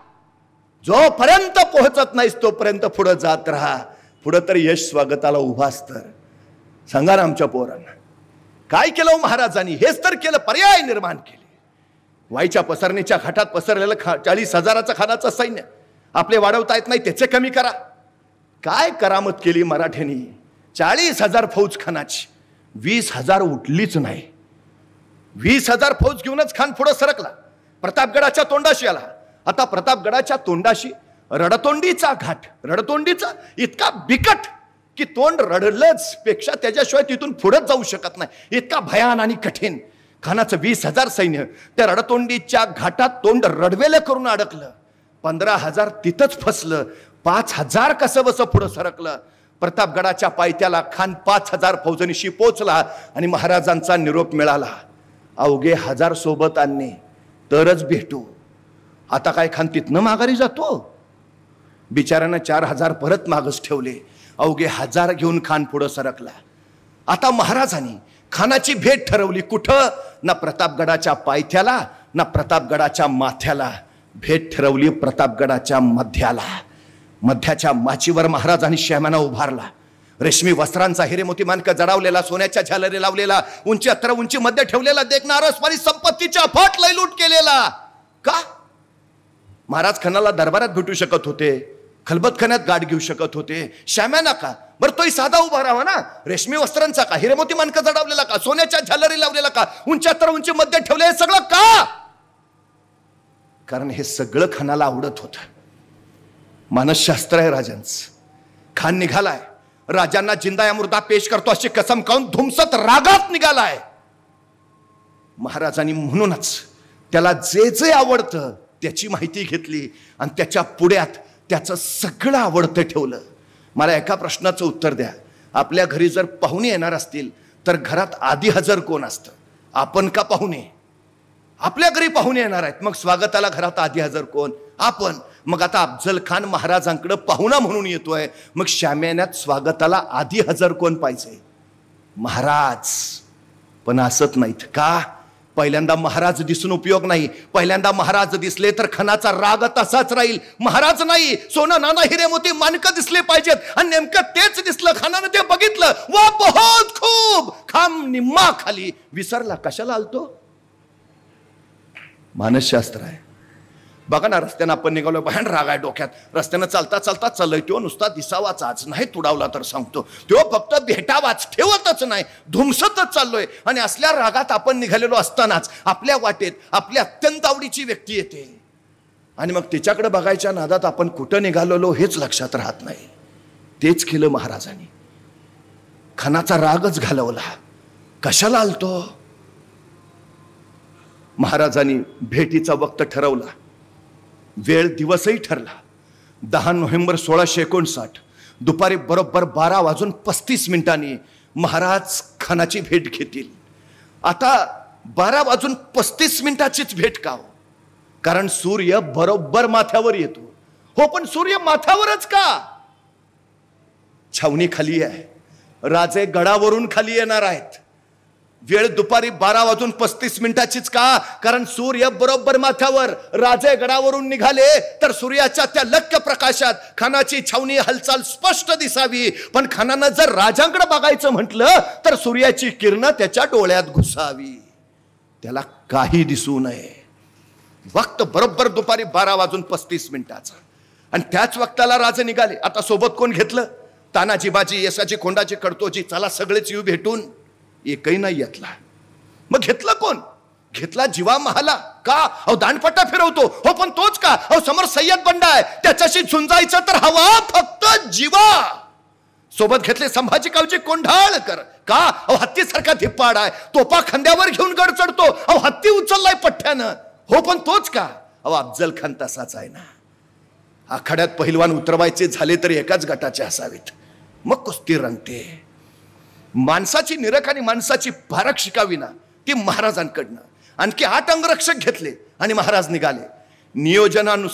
A: जोपर्यंत पोहोचत नाहीस तोपर्यंत पुढे जात राहा. पुढे तर यश स्वागताला उभास. तर सांगा ना आमच्या पोरांना, काय केलं महाराजांनी? हेच तर केलं, पर्याय निर्माण केले. वाईच्या पसरणीच्या घाटात पसरलेलं 40,000चं खानाचं सैन्य आपले वाढवता येत नाही त्याचे कमी करा. काय करामत केली मराठ्यांनी? 40,000 फौज खानाची, 20,000 उठलीच नाही. 20,000 फौज घेऊनच खान पुढे सरकला. प्रतापगडाच्या तोंडाशी आला. आता प्रतापगडाच्या तोंडाशी रडतोंडीचा घाट, रडतोंडीचा इतका बिकट की तोंड रडलंच पेक्षा त्याच्याशिवाय तिथून पुढेच जाऊ शकत नाही. इतका भयान आणि कठीण. खानाचं 20,000 सैन्य त्या रडतोंडीच्या घाटात तोंड रडवेलं करून अडकलं. 15,000 तिथंच फसलं. 5,000 कसं बसं पुढं सरकलं. प्रतापगडाच्या पायथ्याला खान 5,000 फौजांशी पोचला आणि महाराजांचा निरोप मिळाला. अवघे 1000 सोबत आणणे तरच भेटू. आता काय खान तिथनं माघारी जातो? बिचाऱ्यानं 4,000 परत मागच ठेवले. अवघे 1000 घेऊन खान पुढं सरकला. आता महाराजांनी खानाची भेट ठरवली. कुठं? ना प्रतापगडाच्या पायथ्याला ना प्रतापगडाच्या माथ्याला. भेट ठरवली प्रतापगडाच्या मध्याला. मध्याच्या माचीवर महाराजांनी श्यामाना उभारला. रेशमी वस्त्रांचा हिरेमोती मानक जडावलेला, सोन्याच्या झालरी लावलेला, उंची 18 उंची मध्ये ठेवलेला, देखणार स्वारी संपत्तीच्या फाट लयलूट केलेला. का? महाराज खानाला दरबारात भेटू शकत होते, खलबतखान्यात गाठ घेऊ शकत होते. श्याम्याना का? बरं तोही साधा उभा राहा ना. रेशमी वस्त्रांचा का? हिरेमोती मानक जडावलेला का? सोन्याच्या झालरी लावलेला का? उंची 18 उंची मध्ये ठेवले, हे सगळं का? कारण हे सगळं खानाला आवडत होतं. मानसशास्त्र आहे राजांचं. खान निघालाय, राजांना जिंदा या मुर्दा पेश करतो अशी कसम खाऊन धुमसत रागात निघालाय. महाराजांनी म्हणूनच त्याला जे जे आवडतं त्याची माहिती घेतली आणि त्याच्या पुढ्यात त्याचं सगळं आवडतं ठेवलं. मला एका प्रश्नाचं उत्तर द्या. आपल्या घरी जर पाहुणे येणार असतील तर घरात आधी हजर कोण असतं? आपण का पाहुणे? आपल्या घरी पाहुणे येणार आहेत, मग स्वागताला घरात आधी हजर कोण? आपण. मग आता अफजल खान महाराजांकडे पाहुणा म्हणून येतोय, मग श्याम्यान्यात स्वागताला आधी हजर कोण पाहिजे? महाराज. पण असत नाहीत का? पहिल्यांदा महाराज दिसून उपयोग नाही. पहिल्यांदा महाराज दिसले तर खानाचा राग तसाच राहील. महाराज नाही, सोनं नाना हिरे मोती मानकं दिसले पाहिजेत. आणि नेमकं तेच दिसलं. खानानं ते बघितलं. वा बहुत खूप. खाम निम्मा खाली. विसरला कशाला आलतो? मानसशास्त्र आहे. बघा ना, रस्त्यानं आपण निघालो, भयान राग आहे डोक्यात. रस्त्यानं चालता चालता चाललोय. तो नुसता दिसावाच आज नाही तुडावला तर सांगतो. तो फक्त भेटावाच ठेवतच नाही, धुमसतच चाललोय. आणि असल्या रागात आपण निघालेलो असतानाच आपल्या वाटेत आपली अत्यंत आवडीची व्यक्ती येते आणि मग तिच्याकडे बघायच्या नादात आपण कुठं निघालेलो हेच लक्षात राहत नाही. तेच केलं महाराजांनी. खानाचा रागच घालवला. कशाला आलतो? महाराजांनी भेटीचा वक्त ठरवला. वेळ दिवसही ठरला. 10 नोव्हेंबर 1659 दुपारी बरोबर 12:35 महाराज खानाची भेट घेतील. आता 12:35 भेट का हो? कारण सूर्य बरोबर माथ्यावर येतो. हो, पण सूर्य माथ्यावरच का? छावणी खाली आहे. राजे गडावरून खाली येणार आहेत. वेळ दुपारी 12:35 का? कारण सूर्य बरोबर माथ्यावर. राजे गडावरून निघाले तर सूर्याच्या त्या लख्ख प्रकाशात खानाची छावणी हालचाल स्पष्ट दिसावी. पण खानानं जर राजांकडे बघायचं म्हटलं तर सूर्याची किरण त्याच्या डोळ्यात घुसावी. त्याला काही दिसू नये. वक्त बरोबर दुपारी 12:35 आणि त्याच वक्ताला राजे निघाले. आता सोबत कोण घेतलं? तानाजी बाजी, यसाची खोंडाची कडतोजी. चला सगळेच येऊ भेटून. एकही नाही येतला. मग घेतला कोण? घेतला जीवा महाला. का? अहो दांडपट्टा फिरवतो. हो, पण तोच का? अहो समोर सय्यद बंडा आहे, त्याच्याशी झुंजायचं तर हवा फक्त जीवा. सोबत घेतले संभाजी कावजी कोंढाळकर. का? अहो हत्तीसारखा धिप्पाड आहे, तोपा खांद्यावर घेऊन गड चढतो. अहो हत्ती उचललाय पठ्ठ्यानं. हो, पण तोच का? अहो अफजल खान तसाच आहे ना. आखाड्यात पहिलवान उतरवायचे झाले तर एकाच गटाचे असावेत. मग कुस्ती रंगते. माणसाची निरख आणि माणसाची भारक शिकाविना ती महाराजांकडनं. आणखी 8 अंगरक्षक घेतले आणि महाराज निघाले. नियोजनानुसार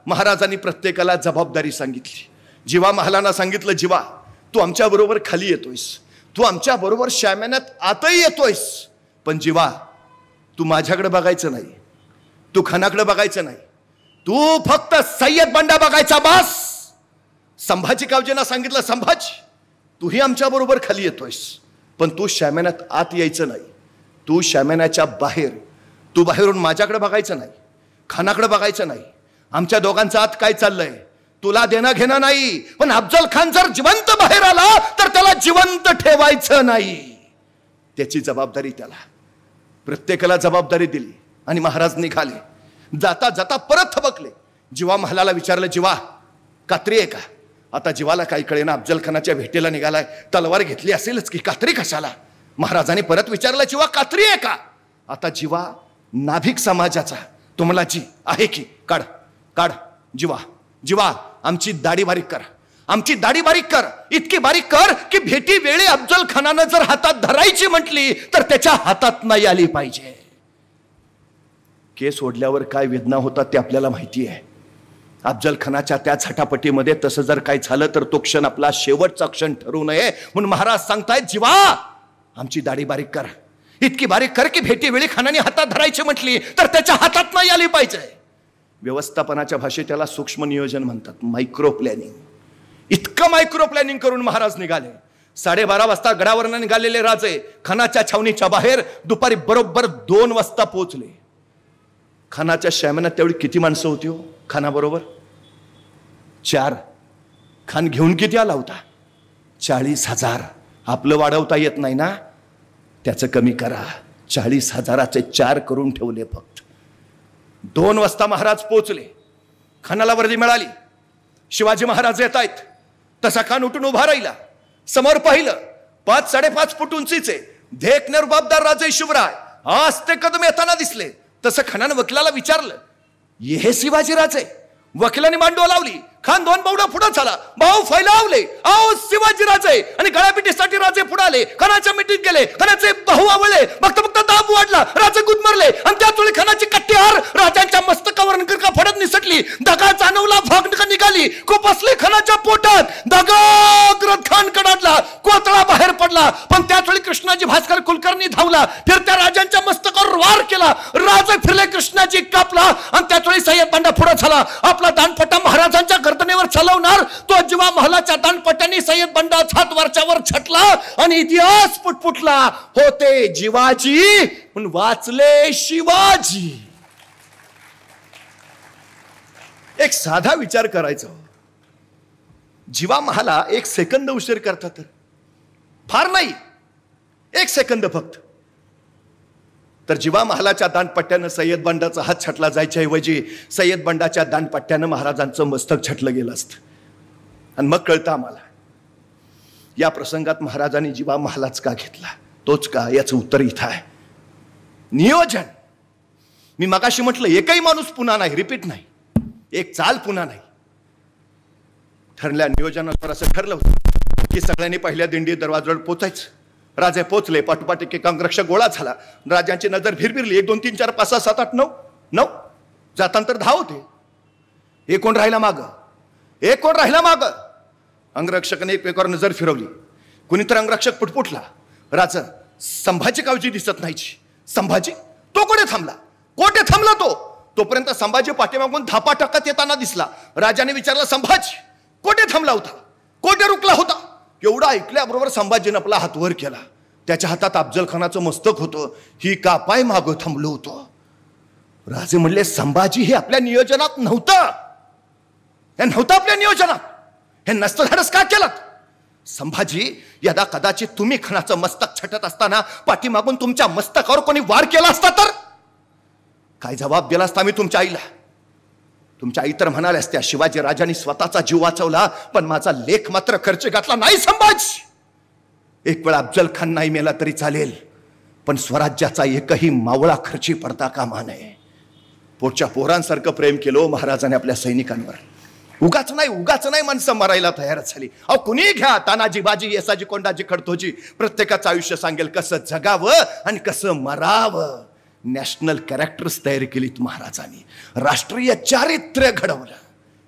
A: महाराजांनी प्रत्येकाला जबाबदारी सांगितली. जीवा महालांना सांगितलं, जीवा तू आमच्या बरोबर खाली येतोयस, तू आमच्या बरोबर शाम्यानात आतही येतोयस, पण जीवा तू माझ्याकडे बघायचं नाही, तू खानाकडे बघायचं नाही, तू फक्त सय्यद बंडा बघायचा बस. संभाजी कावजेंना सांगितलं, संभाजी तूही आमच्या बरोबर खाली येतोयस, पण तू शाम्यानात आत यायचं नाही, तू शाम्यानाच्या बाहेर, तू बाहेरून माझ्याकडे बघायचं नाही, खानाकडे बघायचं नाही. आमच्या दोघांचं आत काय चाललंय तुला देणं घेणं नाही, पण अफजल खान जर जिवंत बाहेर आला तर त्याला जिवंत ठेवायचं नाही. त्याची जबाबदारी त्याला. प्रत्येकाला जबाबदारी दिली आणि महाराज निघाले. जाता जाता परत थबकले. जीवा महालाला विचारलं, जीवा कात्री आहे का? आता जीवाला काही कळेना, अफजल खानाच्या भेटीला निघालाय, तलवार घेतली असेलच की, कात्री कशाला? महाराजांनी परत विचारलं, जीवा कात्री आहे का? आता जीवा नाभिक समाजाचा, तुम्हाला जी आहे की काढ काढ. जीवा जीवा आमची दाढी बारीक कर, आमची दाढी बारीक कर, इतकी बारीक कर की भेटी वेळी अफजल खानानं जर हातात धरायची म्हटली तर त्याच्या हातात नाही आली पाहिजे. केस ओढल्यावर काय वेदना होतात ते आपल्याला माहिती आहे. अफजल खानाच्या त्या झटापटीमध्ये तसं जर काय झालं तर तो क्षण आपला शेवटचा क्षण ठरू नये म्हणून महाराज सांगतायत, जीवा आमची दाढी बारीक कर, इतकी बारीक कर की भेटी वेळी खानाने हातात धरायची म्हटली तर त्याच्या हातात नाही आली पाहिजे. व्यवस्थापनाच्या भाषेत त्याला सूक्ष्म नियोजन म्हणतात, मायक्रो प्लॅनिंग. इतकं मायक्रो प्लॅनिंग करून महाराज निघाले. 12:30 वाजता गडावरनं निघालेले राजे खानाच्या छावणीच्या बाहेर दुपारी बरोबर 2 वाजता पोहोचले. खानाच्या शाम्यानात तेवढी किती माणसं होती हो खानाबरोबर? 4. खान घेऊन किती आला होता? 40,000. आपलं वाढवता येत नाही ना, त्याचं कमी करा. 40,000चे 4 करून ठेवले फक्त. 2 वाजता महाराज पोहोचले. खानाला वर्दी मिळाली. शिवाजी महाराज येत आहेत. तसा खान उठून उभा राहिला. समोर पाहिलं 5-5.5 फूट उंचीचे देखणे रुबाबदार राजे शिवराय आज ते कदम येताना दिसले. तसं खानानं वकिलाला विचारलं, हे शिवाजी राजे? वकिलाने मांडो लावली. खान 2 पावलं पुढे झाला. भाऊ फैलावले, आओ शिवाजी राजे, आणि गळापिटीसाठी राजे पुढे आले. खानाच्या मिठीत गेले. खानाचे भाऊ आवळले. बघता बघता दाब वाढला. राजे गुदमरले आणि त्याच वेळी खानाची कट्टी हार राजांच्या मस्तकावर नकरका फडत निसटली. दगा जाणवला, भाग निघाली. खूप असले खानाच्या पोटात. दगाग्रत खान कडाडला. कोतळा बाहेर पडला. पण त्याच वेळी कृष्णाजी भास्कर कुलकर्णी धावला. फिरत्या राजांच्या मस्तकावर वार केला. राजे फिरले, कृष्णाजी कापला आणि त्याच वेळी सय्यद बंडा पुढे झाला. आपला दांडपट्टा महाराजांच्या गर्दनेवर चालवणार तो जीवा महालाच्या दांडपट्ट्याने सय्यद बंडाचा हात वरच्यावर छटला आणि इतिहास पुटपुटला. होते जीवाजी पण वाचले शिवाजी. एक साधा विचार करायचा, जीवा महाला 1 सेकंद उशीर करता तर फार नाही, 1 सेकंद फक्त, तर जीवा महालाच्या दांडपट्ट्यानं सय्यद बंडाचा हात छटला जायच्या ऐवजी सय्यद बंडाच्या दांडपट्ट्यानं महाराजांचं मस्तक छटलं गेलं असतं. आणि मग कळतं आम्हाला या प्रसंगात महाराजांनी जीवा महालाच का घेतला, तोच का, याचं उत्तर इथं आहे. नियोजन. मी मगाशी म्हटलं, एकही माणूस पुन्हा नाही, रिपीट नाही, एक चाल पुन्हा नाही. ठरल्या नियोजनावर असं ठरलं होतं की सगळ्यांनी पहिल्या दिंडी दरवाजावर पोचायचं. राजे पोचले. पाठोपाठ एक अंगरक्षक गोळा झाला. राजांची नजर भिरभिरली. 1 2 3 4 5 6 7 8 9 जातांतर 10 होते. एक कोण राहिला माग, एक कोण राहिला माग. अंगरक्षकाने एकमेकावर नजर फिरवली. कुणीतरी अंगरक्षक पुटपुटला, राजा संभाजी कावजी दिसत नाहीची. संभाजी? तो कोठे थांबला? कोठे थांबला तो? तोपर्यंत संभाजी पाठीमागून धापा टाकत येताना दिसला. राजाने विचारलं, संभाजी कोठे थांबला होता? कोठे रुकला होता? एवढं ऐकल्याबरोबर संभाजीने आपला हात वर केला. त्याच्या हातात अफजल खानाचं मस्तक होतं. ही कापाय मागं थांबलो होतो. राजे म्हणले, संभाजी हे आपल्या नियोजनात नव्हतं. हे नव्हतं आपल्या नियोजनात. हे नसतं धाडस का केलं? संभाजी, यदा कदाचित तुम्ही खानाचं मस्तक छटत असताना पाठीमागून तुमच्या मस्तकावर कोणी वार केला असता तर काय जबाब दिला असता मी तुमच्या आईला? तुमच्या आई तर म्हणाल्या असत्या, शिवाजी राजांनी स्वतःचा जीव वाचवला पण माझा लेख मात्र खर्च घातला नाही. संभाजी, एक वेळा अफजल खान नाही मेला तरी चालेल, पण स्वराज्याचा एकही मावळा खर्ची पडता कामा नये. पोटच्या पोरांसारखं प्रेम केलं महाराजांनी आपल्या सैनिकांवर. उगाच नाही माणसं मरायला तयार झाली. अहो कुणी घ्या, तानाजी, बाजी, येसाजी, कोंडाजी, खडतोजी, प्रत्येकाचं आयुष्य सांगेल कसं जगावं आणि कसं मरावं. नॅशनल कॅरेक्टर्स तयार केलीत महाराजांनी. राष्ट्रीय चारित्र्य घडवलं.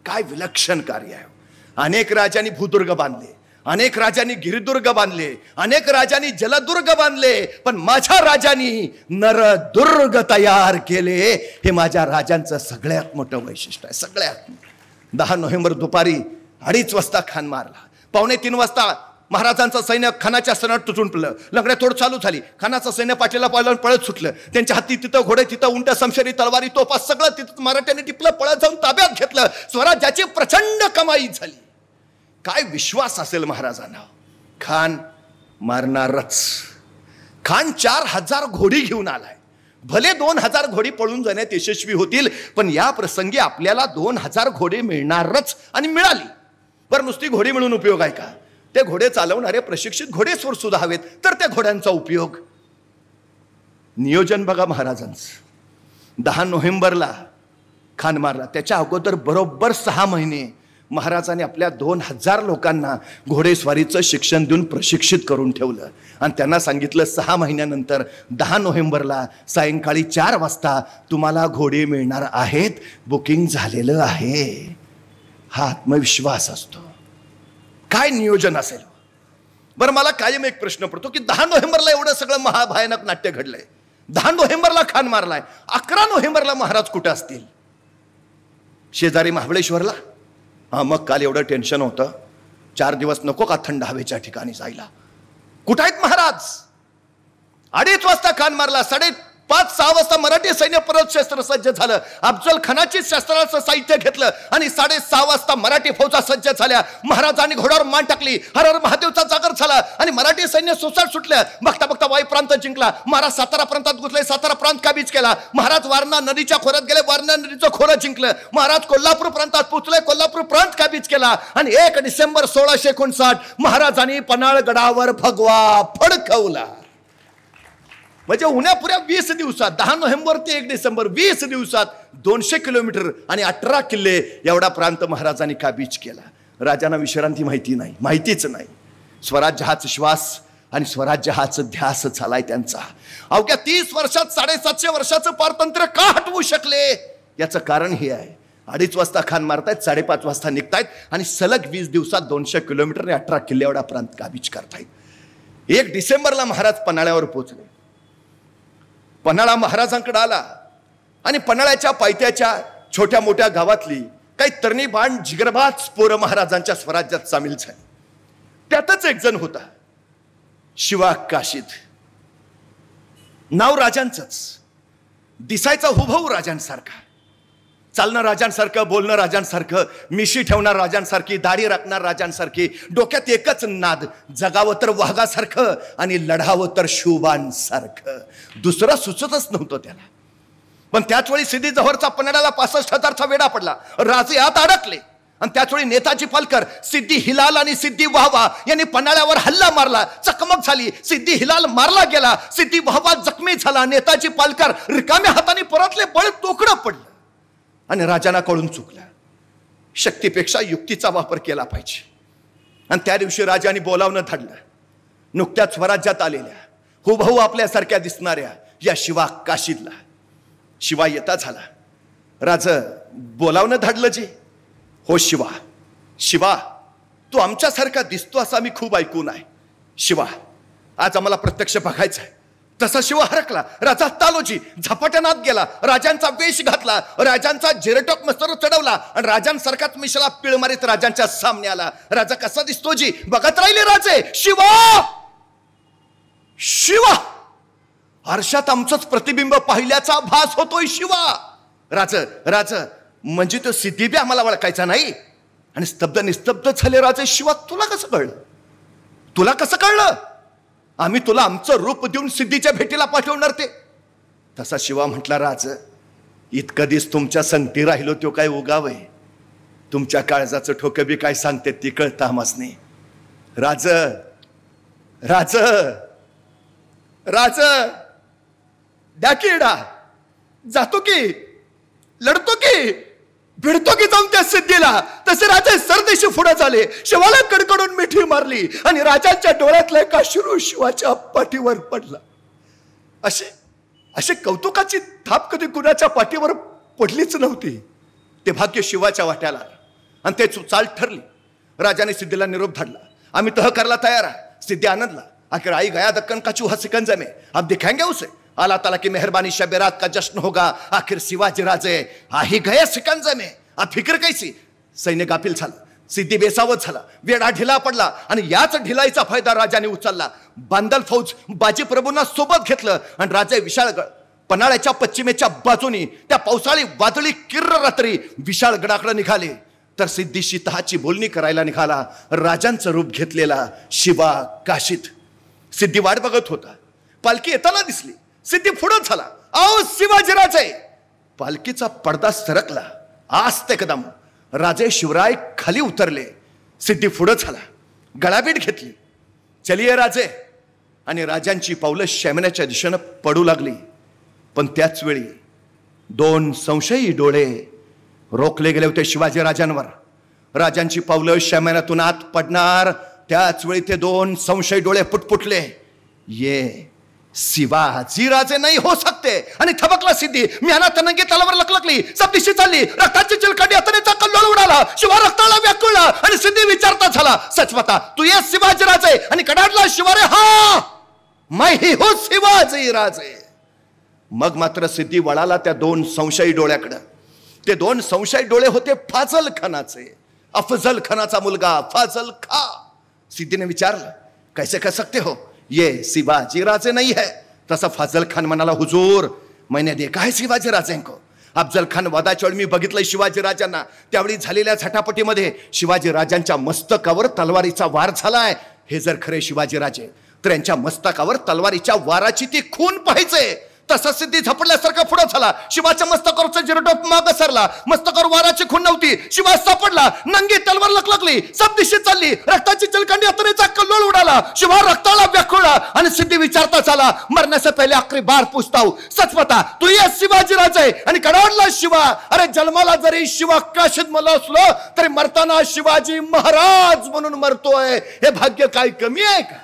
A: काय विलक्षण कार्य आहे. अनेक राजांनी भूदुर्ग बांधले, अनेक राजांनी गिरिदुर्ग बांधले, अनेक राजांनी जलदुर्ग बांधले, पण माझ्या राजांनी नरदुर्ग तयार केले. हे माझ्या राजांचं सगळ्यात मोठं वैशिष्ट्य आहे. सगळ्यात 10 नोव्हेंबर दुपारी 2:30 वाजता खान मारला. 2:45 वाजता महाराजांचं सैन्य खानाच्या सणात तुटून पडलं. लंगड्यातोड चालू झाली. खानाचं सैन्य पाठीला पाळून पळत सुटलं. त्यांच्या हाती तिथं घोडे, तिथं उंट, समशेरी, तलवारी, तोफा सगळं तिथं मराठ्यांनी टिपलं, पळत जाऊन ताब्यात घेतलं. स्वराज्याची प्रचंड कमाई झाली. काय विश्वास असेल महाराजांना. खान मारणारच. खान 4000 घोडी घेऊन आलाय. भले 2000 घोडी पळून जाण्यात यशस्वी होतील, पण या प्रसंगी आपल्याला 2000 घोडे मिळणारच. आणि मिळाली. बरं, नुसती घोडी मिळून उपयोग आहे का? ते घोडे चालवणारे प्रशिक्षित घोडेस्वार सुद्धा हवेत, तर त्या घोड्यांचा उपयोग. नियोजन बघा महाराजांचं. 10 नोव्हेंबरला खान मारला. त्याच्या अगोदर बरोबर 6 महिने महाराजांनी आपल्या 2000 लोकांना घोडेस्वारीचं शिक्षण देऊन प्रशिक्षित करून ठेवलं. आणि त्यांना सांगितलं 6 महिन्यानंतर 10 नोव्हेंबरला सायंकाळी 4 वाजता तुम्हाला घोडे मिळणार आहेत. बुकिंग झालेलं आहे. हा आत्मविश्वास असतो. काय नियोजन असेल. बरं, मला कायम एक प्रश्न पडतो की 10 नोव्हेंबरला एवढं सगळं महाभयानक नाट्य घडलंय. 10 नोव्हेंबरला खान मारलाय. 11 नोव्हेंबरला महाराज कुठे असतील? शेजारी महाबळेश्वरला. हा, मग काल एवढं टेन्शन होतं. 4 दिवस नको का थंड हवेच्या ठिकाणी जायला? कुठं आहेत महाराज? 2:30 वाजता खान मारला. 5:30-6 वाजता मराठी सैन्य परत शस्त्रसज्ज झालं. अफजल खानाची शस्त्राचं साहित्य घेतलं आणि 6:30 वाजता मराठी फौजा सज्ज झाल्या. महाराजांनी घोड्यावर मान टाकली. हर हर महादेवचा जागर झाला आणि मराठी सैन्य सोसाट सुटलं. बघता बघता वाई प्रांत जिंकला. महाराज सातारा प्रांतात घुसले. सातारा प्रांत काबीज केला. महाराज वारणा नदीच्या खोऱ्यात गेले. वारणा नदीचं खोरं जिंकलं. महाराज कोल्हापूर प्रांतात पोहोचले. कोल्हापूर प्रांत काबीज केला आणि 1 डिसेंबर 1659 महाराजांनी पन्हाळगडावर भगवा फडकवला. म्हणजे उन्हापुऱ्या 20 दिवसात 10 नोव्हेंबर ते 1 डिसेंबर 20 दिवसात 200 किलोमीटर आणि 18 किल्ले एवढा प्रांत महाराजांनी काबीज केला. राजांना विश्रांती माहितीच नाही. स्वराज्य हाच श्वास आणि स्वराज्य हाच ध्यास झालाय त्यांचा. अवघ्या 30 वर्षात 750 वर्षाचं पारतंत्र्य का हटवू शकले? याचं कारण हे आहे. 2:30 वाजता खान मारतायत, 5:30 वाजता निघतायत आणि सलग 20 दिवसात 200 किलोमीटर आणि 18 किल्ले एवढा प्रांत काबीज करतायत. 1 डिसेंबरला महाराज पन्हाळ्यावर पोहोचले. पन्हाळा महाराजांकडे आला आणि पन्हाळ्याच्या पायथ्याच्या छोट्या मोठ्या गावातली काही तरणीबाण जिगरबाज पोरं महाराजांच्या स्वराज्यात सामील झाली. त्यातच एक जण होता, शिवा काशीद. नाव राजांचंच, दिसायचा हुबहू राजांसारखा, चालणं राजांसारखं, बोलणं राजांसारखं, मिशी ठेवणार राजांसारखी, दाढी राखणार राजांसारखी, डोक्यात एकच नाद, जगावं तर वाघासारखं आणि लढावं तर शिवबांसारखं. दुसरं सुचतच नव्हतं त्याला. पण त्याच वेळी सिद्धी जव्हरचा पन्हाळ्याला 65,000चा वेढा पडला. राजे आत अडकले आणि त्याच वेळी नेताजी पालकर, सिद्धी हिलाल आणि सिद्धी वाहवा यांनी पन्हाळ्यावर हल्ला मारला. चकमक झाली. सिद्धी हिलाल मारला गेला. सिद्धी वाहवा जखमी झाला. नेताजी पालकर रिकाम्या हाताने परतले. बळ तोकडं पडलं आणि राजांना कळून चुकलं. शक्तीपेक्षा युक्तीचा वापर केला पाहिजे. आणि त्या दिवशी राजांनी बोलावणं धाडलं. नुकत्याच स्वराज्यात आलेल्या हुबहू आपल्यासारख्या दिसणाऱ्या या शिवा काशीदला. शिवा येता झाला. राज बोलावणं धाडलं जे. हो शिवा, शिवा तू आमच्यासारखा दिसतो असं आम्ही खूप ऐकून आहे. शिवा आज आम्हाला प्रत्यक्ष बघायचं आहे. तसा शिवा हरकला. राजा तालोजी झपाट्यानं आत गेला. राजांचा वेश घातला. राजांचा जिरटोक मस्तर चढवला आणि राजांसारखाच मिशाला पीळ मारीत राजांच्या सामने आला. राजा कसा दिसतो जी बघत राहिले राजे. शिवा, शिवा आरशात आमचंच प्रतिबिंब पाहिल्याचा भास होतोय. शिवा राज, राज म्हणजे तो सिद्धी बी आम्हाला ओळखायचा नाही. आणि स्तब्ध निस्तब्ध झाले राजे. शिवा तुला कसं कळलं? तुला कसं कळलं? आम्ही तुला आमचं रूप देऊन सिद्धीच्या भेटीला पाठवणार ते. तसा शिवा म्हटला, राज इतकं दिस तुमच्या संगती राहिलो तो काय उगाव आहे. तुमच्या काळजाचं ठोकं बी काय सांगते ती कळतं आम्हासनी. राज, राज, राज द्या की इडा. जातो की, लढतो की, भिडतो की जाऊन त्या सिद्धीला. तसे राजे सरदेशी पुढे झाले. शिवाला कडकडून मिठी मारली आणि राजांच्या डोळ्यातला एक अश्रू शिवाच्या पाठीवर पडला. असे कौतुकाची थाप कधी कुणाच्या पाठीवर पडलीच नव्हती. ते भाग्य शिवाच्या वाट्याला. आणि ते चाल ठरली. राजाने सिद्धीला निरोप धाडला, आम्ही तह करायला तयार आहे. सिद्धी आनंदला, आखिर आई गया दक्कन का चूहा सिकंजे में, अब दिखाएंगे उसे. अल्लाह ताला की मेहरबानी, शब रात का जश्न होगा. आखिर शिवाजी राजे आही गए सिकंजे में. अब फिक्र कैसी. सैन्य गाफील झालं, सिद्धी बेसावत झाला, वेढा ढिला पडला आणि याच ढिलाईचा फायदा राजाने उचलला. बांदल फौज बाजी प्रभूंना सोबत घेतलं आणि राजे विशाळगड पन्हाळ्याच्या पश्चिमेच्या बाजूनी त्या पावसाळी वादळी किर्र रात्री विशाळगडाकडे निघाले. तर सिद्धीशी तहाची बोलणी करायला निघाला राजांचं रूप घेतलेला शिवा काशीत. सिद्धी वाट बघत होता, पालखी येताना दिसली. सिद्धी पुढे झाला, आओ शिवाजीराजे. पालखीचा पडदा सरकला, आस्ते कदम राजे शिवराय खाली उतरले. सिद्धी पुढे झाला, गळाभेट घेतली. चलिये राजे. आणि राजांची पावलं शमनाच्या दिशेनं पडू लागली. पण त्याच वेळी दोन संशयी डोळे रोखले गेले होते शिवाजी राजांवर. राजांची पावलं शमनातून आत पडणार त्याच वेळी ते दोन संशयी डोळे पुटपुटले. ये शिवाजी राजे नाही हो सकते. आणि थबकला सिद्धी, म्याना तनंगी तलवार लकलकली, सब दिशी चालली, रक्ताची चिलकांडी हातानेचा कल्लोळ उडाला. शिवा रक्ताला व्याकुळला आणि सिद्धी विचारता झाला, सच बता तू ये शिवाजी राजे. आणि कडाडला शिवारे, हा मैं ही हो शिवाजी राजे. मग मात्र सिद्धी वळाला त्या दोन संशयी डोळ्याकडे. ते दोन संशयी डोळे होते फाजल खानाचे, अफजल खानाचा मुलगा फाजल खा. सिद्धीने विचारलं, कैसे कह सकते हो, ये शिवाजी राजे नहीं है. तसा फाजल खान म्हणाला, हुजूर मैंने देखा है शिवाजी राजे को. अफजल खान वादाच्या वेळी मी बघितलंय शिवाजी राजांना. त्यावेळी झालेल्या झटापटीमध्ये शिवाजी राजांच्या मस्तकावर तलवारीचा वार झालाय. हे जर खरे शिवाजी राजे तर यांच्या मस्तकावर तलवारीच्या वाराची ती खून पाहिजे. तसा सिद्धी झपडल्यासारखा पुढे झाला. शिवाच्या मस्तकावरचा जिरटोप माग सरला. मस्तकावर वाराची खून नव्हती. शिवा सापडला, नंगी तलवार लकलकली, सब दिशेत चालली, रक्ताची चिलकांडी हातानेचा कल्लोळ उडाला. शिवा रक्ताला व्याकुळला आणि सिद्धी विचारता झाला, मरने से पहले आखिरी बार पूछता हूं, सच बता तू ये शिवाजी राजे. आणि कडाडला शिवा, अरे जन्माला जरी शिवा काशीत मला असलो तरी मरताना शिवाजी महाराज म्हणून मरतोय. हे भाग्य काय कमी आहे का.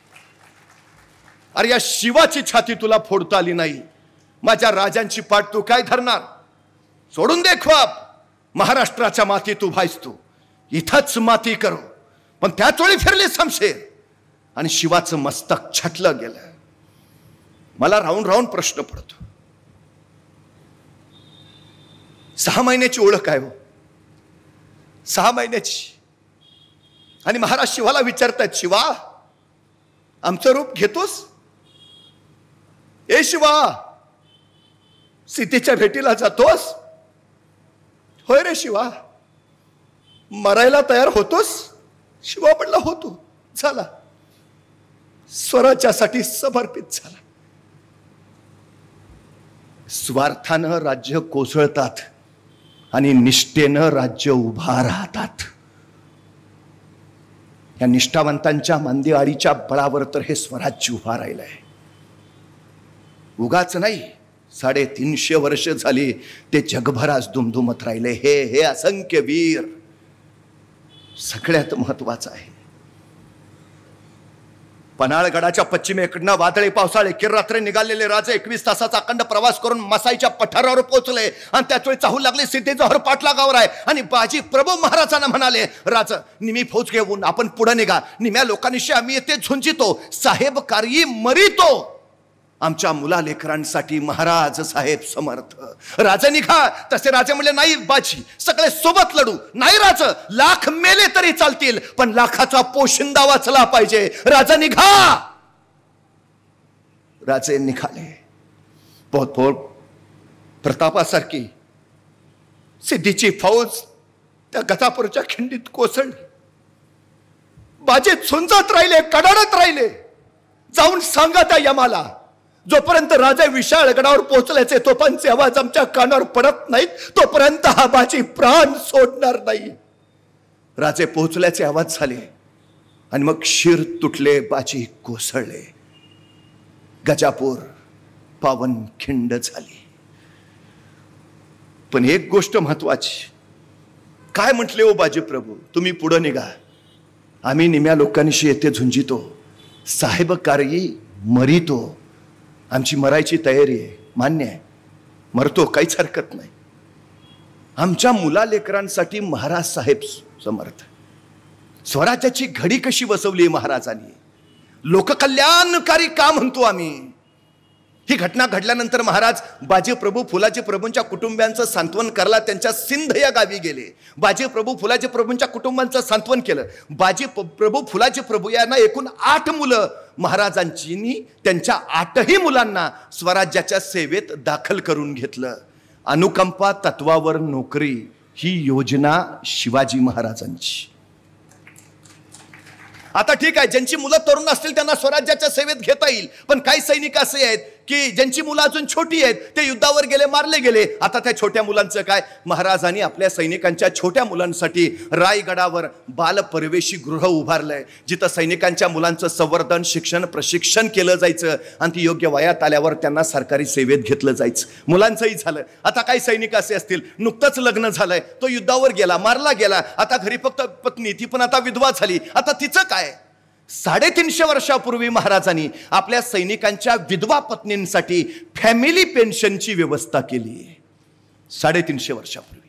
A: अरे या शिवाची छाती तुला फोडता आली नाही, माझ्या राजांची पाठ तू काय धरणार. सोडून दे ख्वाब, महाराष्ट्राच्या मातीत उभायस तू, इथंच माती करो. पण त्याच वेळी फिरली शमशेर आणि शिवाचं मस्तक छटलं गेलं. मला राहून राहून प्रश्न पडतो, 6 महिन्याची ओळख आहे हो, 6 महिन्याची. आणि महाराज शिवाला विचारतात, शिवा आमचं रूप घेतोस. ए शिवा, सीतेच्या भेटीला जातोस. होय रे शिवा. मरायला तयार होतोस. शिवा म्हणला होतो. झाला, स्वराज्यासाठी समर्पित झाला. स्वार्थानं राज्य कोसळतात आणि निष्ठेनं राज्य उभा राहतात. या निष्ठावंतांच्या मांदिआळीच्या बळावर तर हे स्वराज्य उभा राहिलंय. उगाच नाही, 350 वर्ष झाली ते जगभरात दुमदुमत राहिले. हे असंख्य वीर सगळ्यात महत्वाचं आहे. पन्हाळगडाच्या पश्चिमेकडनं वादळी पावसाळे किर्रात्री निघालेले राजे 21 तासाचा अखंड प्रवास करून मसाईच्या पठारावर पोहोचले. आणि त्याच वेळी चाहू लागले सिद्धी जोहर पाटलागावर आहे. आणि बाजी प्रभू महाराजांना म्हणाले, राज निमी फौज घेऊन आपण पुढे निघा. निम्या लोकांशी आम्ही येथे झुंजितो, साहेब कारी मरितो. आमच्या मुला लेकरांसाठी महाराज साहेब समर्थ. राजे निघा. तसे राजे म्हणले, नाही बाजी, सगळे सोबत लढू. नाही राज, लाख मेले तरी चालतील, पण लाखाचा पोशिंदा वाचला पाहिजे. राजा निघा. राजे निघाले. बहुत प्रतापासारखी सिद्धीची फौज त्या गजापूरच्या खिंडीत कोसळली. बाजी झुंजत राहिले, कडाडत राहिले. जाऊन सांगा त्या यमाला, जोपर्यंत राजे विशाळगडावर पोहोचल्याचे तोफांचे आवाज आमच्या कानावर पडत नाहीत तोपर्यंत हा बाजी प्राण सोडणार नाही. राजे पोहोचल्याचे आवाज झाले आणि मग शिर तुटले, बाजी कोसळले. गजापूर पावन खिंड झाली. पण एक गोष्ट महत्वाची, काय म्हटले ओ बाजी प्रभू, तुम्ही पुढे निघा, आम्ही निम्या लोकांशी येथे झुंजितो, साहेब कारी मरितो. आमची मरायची तयारी आहे, मान्य आहे, मरतो, काहीच हरकत नाही. आमच्या मुलालेकरांसाठी महाराज साहेब समर्थ. स्वराज्याची घडी कशी बसवली महाराजांनी. लोककल्याणकारी का म्हणतो आम्ही. ही घटना घडल्यानंतर महाराज बाजीप्रभू फुलाजी प्रभूंच्या कुटुंबियांचं सांत्वन करायला त्यांच्या सिंध या गावी गेले. बाजीप्रभू फुलाजी प्रभूंच्या कुटुंबांचं सांत्वन केलं. बाजीप्रभू फुलाजी प्रभू यांना एकूण 8 मुलं. महाराजांची त्यांच्या 8ही मुलांना स्वराज्याच्या सेवेत दाखल करून घेतलं. अनुकंपा तत्वावर नोकरी ही योजना शिवाजी महाराजांची. आता ठीक आहे, ज्यांची मुलं तरुण असतील त्यांना स्वराज्याच्या सेवेत घेता येईल. पण काही सैनिक असे आहेत की ज्यांची मुलं अजून छोटी आहेत, ते युद्धावर गेले, मारले गेले. आता त्या छोट्या मुलांचं काय. महाराजांनी आपल्या सैनिकांच्या छोट्या मुलांसाठी रायगडावर बालपरवेशी गृह उभारलंय, जिथं सैनिकांच्या मुलांचं संवर्धन, शिक्षण, प्रशिक्षण केलं जायचं आणि ती योग्य वयात आल्यावर त्यांना सरकारी सेवेत घेतलं जायचं. मुलांचंही झालं. आता काही सैनिक असे असतील, नुकतंच लग्न झालंय, तो युद्धावर गेला, मारला गेला, आता घरी फक्त पत्नी, ती पण आता विधवा झाली. आता तिचं काय. 350 वर्षापूर्वी महाराजांनी आपल्या सैनिकांच्या विधवा पत्नींसाठी फॅमिली पेन्शनची व्यवस्था केली. 350 वर्षापूर्वी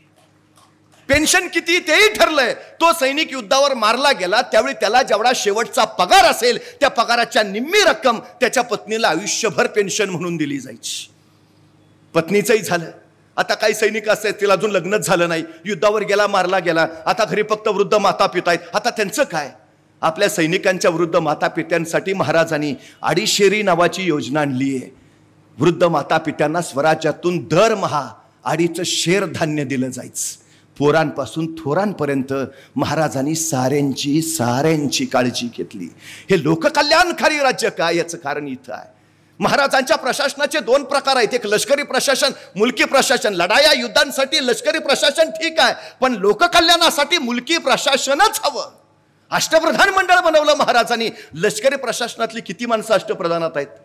A: पेन्शन किती तेही ठरलंय. तो सैनिक युद्धावर मारला गेला त्यावेळी त्याला जेवढा शेवटचा पगार असेल त्या पगाराच्या निम्मी रक्कम त्याच्या पत्नीला आयुष्यभर पेन्शन म्हणून दिली जायची. पत्नीचंही झालं. आता काही सैनिक असतात, तिला अजून लग्नच झालं नाही, युद्धावर गेला, मारला गेला, आता घरी फक्त वृद्ध माता पिता आहेत. आता त्यांचं काय. आपल्या सैनिकांच्या वृद्ध माता पित्यांसाठी महाराजांनी अडीशेरी नावाची योजना आणली आहे. वृद्ध माता पित्यांना स्वराज्यातून दरमहा 2.5 शेर धान्य दिलं जायचं. पोरांपासून थोरांपर्यंत महाराजांनी साऱ्यांची काळजी घेतली. हे लोककल्याणकारी राज्य काय, याचं कारण इथं आहे. महाराजांच्या प्रशासनाचे 2 प्रकार आहेत. एक लष्करी प्रशासन, मुलकी प्रशासन. लढाया युद्धांसाठी लष्करी प्रशासन ठीक आहे, पण लोककल्याणासाठी मुलकी प्रशासनच हवं. अष्टप्रधान मंडळ बनवलं महाराजांनी. लष्करी प्रशासनातली किती माणसं अष्टप्रधानात आहेत.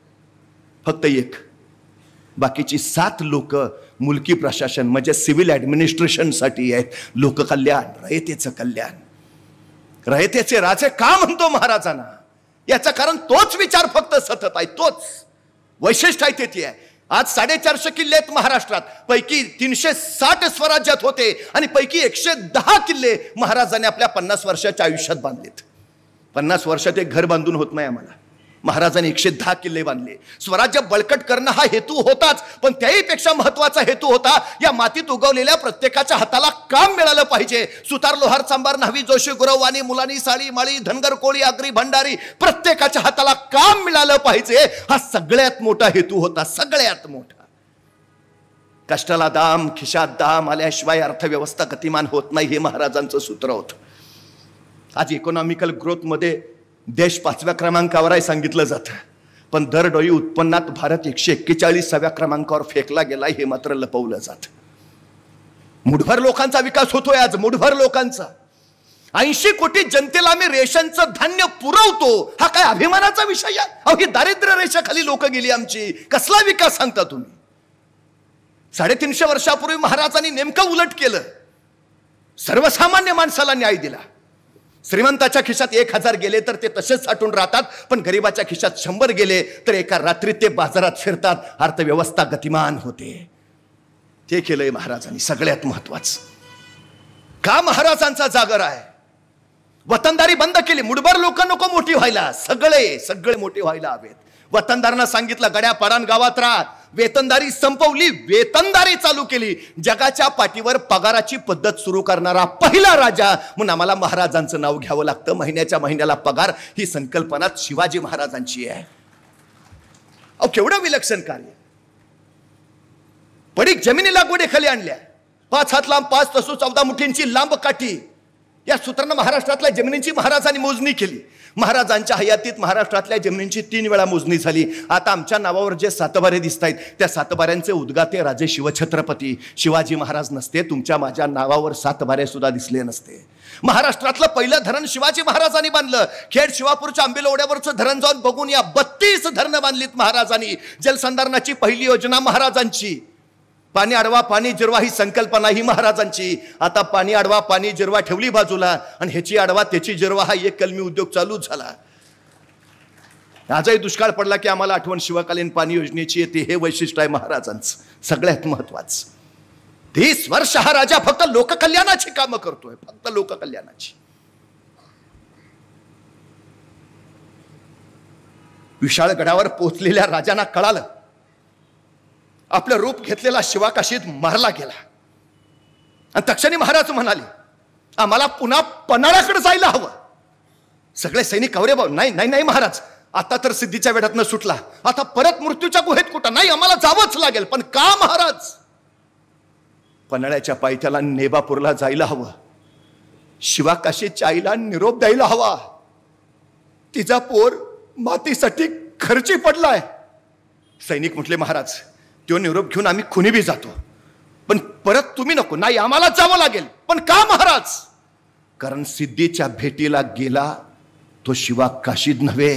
A: फक्त 1. बाकीची 7 लोक मुलकी प्रशासन म्हणजे सिव्हिल ऍडमिनिस्ट्रेशन साठी आहेत. लोककल्याण, रयतेचं कल्याण. रयतेचे राजे का म्हणतो महाराजांना, याचं कारण तोच विचार फक्त सतत आहे. तोच वैशिष्ट्य आहे ते आहे. आज 450 किल्ले आहेत महाराष्ट्रात. पैकी 360 स्वराज्यात होते आणि पैकी 110 किल्ले महाराजांनी आपल्या 50 वर्षाच्या आयुष्यात बांधलेत. 50 वर्षात एक घर बांधून होत नाही आम्हाला. महाराजांनी 110 किल्ले बांधले. स्वराज्य बळकट करणं हा हेतू होताच, पण त्याही पेक्षा महत्वाचा हेतू होता या मातीत उगवलेल्या प्रत्येकाच्या हाताला काम मिळालं पाहिजे. सुतार, लोहार, चांभार, न्हावी, जोशी, गुरव, वाणी, मुलानी, साळी, माळी, धनगर, कोळी, आगरी, भंडारी, प्रत्येकाच्या हाताला काम मिळालं पाहिजे. हा सगळ्यात मोठा हेतू होता. सगळ्यात मोठा. कष्टाला दाम, खिशात दाम आल्याशिवाय अर्थव्यवस्था गतिमान होत नाही, हे महाराजांचं सूत्र होतं. आज इकॉनॉमिकल ग्रोथ मध्ये देश 5व्या क्रमांकावर आहे सांगितलं जातं, पण दरडोई उत्पन्नात भारत 141व्या क्रमांकावर फेकला गेलाय हे मात्र लपवलं जातं. मुठभर लोकांचा विकास होतोय आज. मुठभर लोकांचा. 80 कोटी जनतेला आम्ही रेशनचं धान्य पुरवतो, हा काय अभिमानाचा विषय आहे. अहो, ही दारिद्र्य रेषेखाली लोक गेली आमची. कसला विकास सांगता तुम्ही. 350 वर्षापूर्वी महाराजांनी नेमकं उलट केलं. सर्वसामान्य माणसाला न्याय दिला. श्रीमंताच्या खिशात 1000 गेले तर ते तसेच साठून राहतात, पण गरीबाच्या खिशात 100 गेले तर एका रात्रीत ते बाजारात फिरतात. अर्थव्यवस्था गतिमान होते. ते केलंय महाराजांनी. सगळ्यात महत्वाचं का महाराजांचा जागर आहे. वतनदारी बंद केली. मुठभर लोक नको मोठी व्हायला, सगळे मोठे व्हायला हवेत. वतनदारांना सांगितलं गड्या पाडान गावात राहा. वेतनदारी संपवली, वेतनदारी चालू केली. जगाच्या पाठीवर पगाराची पद्धत सुरू करणारा पहिला राजा म्हणून आम्हाला महाराजांचं नाव घ्यावं लागतं. महिन्याच्या महिन्याला पगार ही संकल्पना शिवाजी महाराजांची आहे. अहो, केवढं विलक्षण कार्य. पडीक जमिनी लागवडीखाली आणल्या. 5 हात लांब, 5 तसू 14 मुठींची लांब काठी. या सूत्रानं महाराष्ट्रातल्या जमिनींची महाराजांनी मोजणी केली. महाराजांच्या हयातीत महाराष्ट्रातल्या जमिनींची 3 वेळा मोजणी झाली. आता आमच्या नावावर जे सातबारे दिसत आहेत त्या सातबाऱ्यांचे उद्गाते राजे शिवछत्रपती शिवाजी महाराज नसते, तुमच्या माझ्या नावावर सातबारे सुद्धा दिसले नसते. महाराष्ट्रातलं पहिलं धरण शिवाजी महाराजांनी बांधलं. खेड शिवापूरच्या आंबेलवड्यावरचं धरण जाऊन बघून या. 32 धरणं बांधलीत महाराजांनी. जलसंधारणाची पहिली योजना महाराजांची. पाणी अडवा पाणी जिरवा ही संकल्पना ही महाराजांची. आता पाणी अडवा पाणी जिरवा ठेवली बाजूला आणि ह्याची अडवा त्याची जिरवा हा एक कलमी उद्योग चालू झाला. आजही दुष्काळ पडला की आम्हाला आठवण शिवकालीन पाणी योजनेची येते. हे वैशिष्ट्य आहे महाराजांचं. सगळ्यात महत्वाचं 30 वर्ष हा राजा फक्त लोककल्याणाची कामं करतोय, फक्त लोककल्याणाची. विशाळगडावर पोहोचलेल्या राजांना कळालं आपलं रूप घेतलेला शिवा काशीत मारला गेला. आणि तक्षणी महाराज म्हणाले, आम्हाला पुन्हा पन्हाळ्याकडे जायला हवं. सगळे सैनिक अरे भाऊ, नाही नाही नाही महाराज, आता तर सिद्धीच्या वेढ्यातनं सुटला, आता परत मृत्यूच्या गुहेत कुठं नाही, आम्हाला जावंच लागेल. पण का महाराज? पन्हाळ्याच्या पायथ्याला नेबापूरला जायला हवं, शिवा काशीच्या आईला निरोप द्यायला हवा. तिचा पोर मातीसाठी खर्ची पडलाय. सैनिक म्हटले, महाराज तो निरोप घेऊन आम्ही कुणी बी जातो, पण परत तुम्ही नको. नाही, आम्हाला जावं लागेल. पण का महाराज? कारण सिद्धीच्या भेटीला गेला तो शिवा काशीत नव्हे,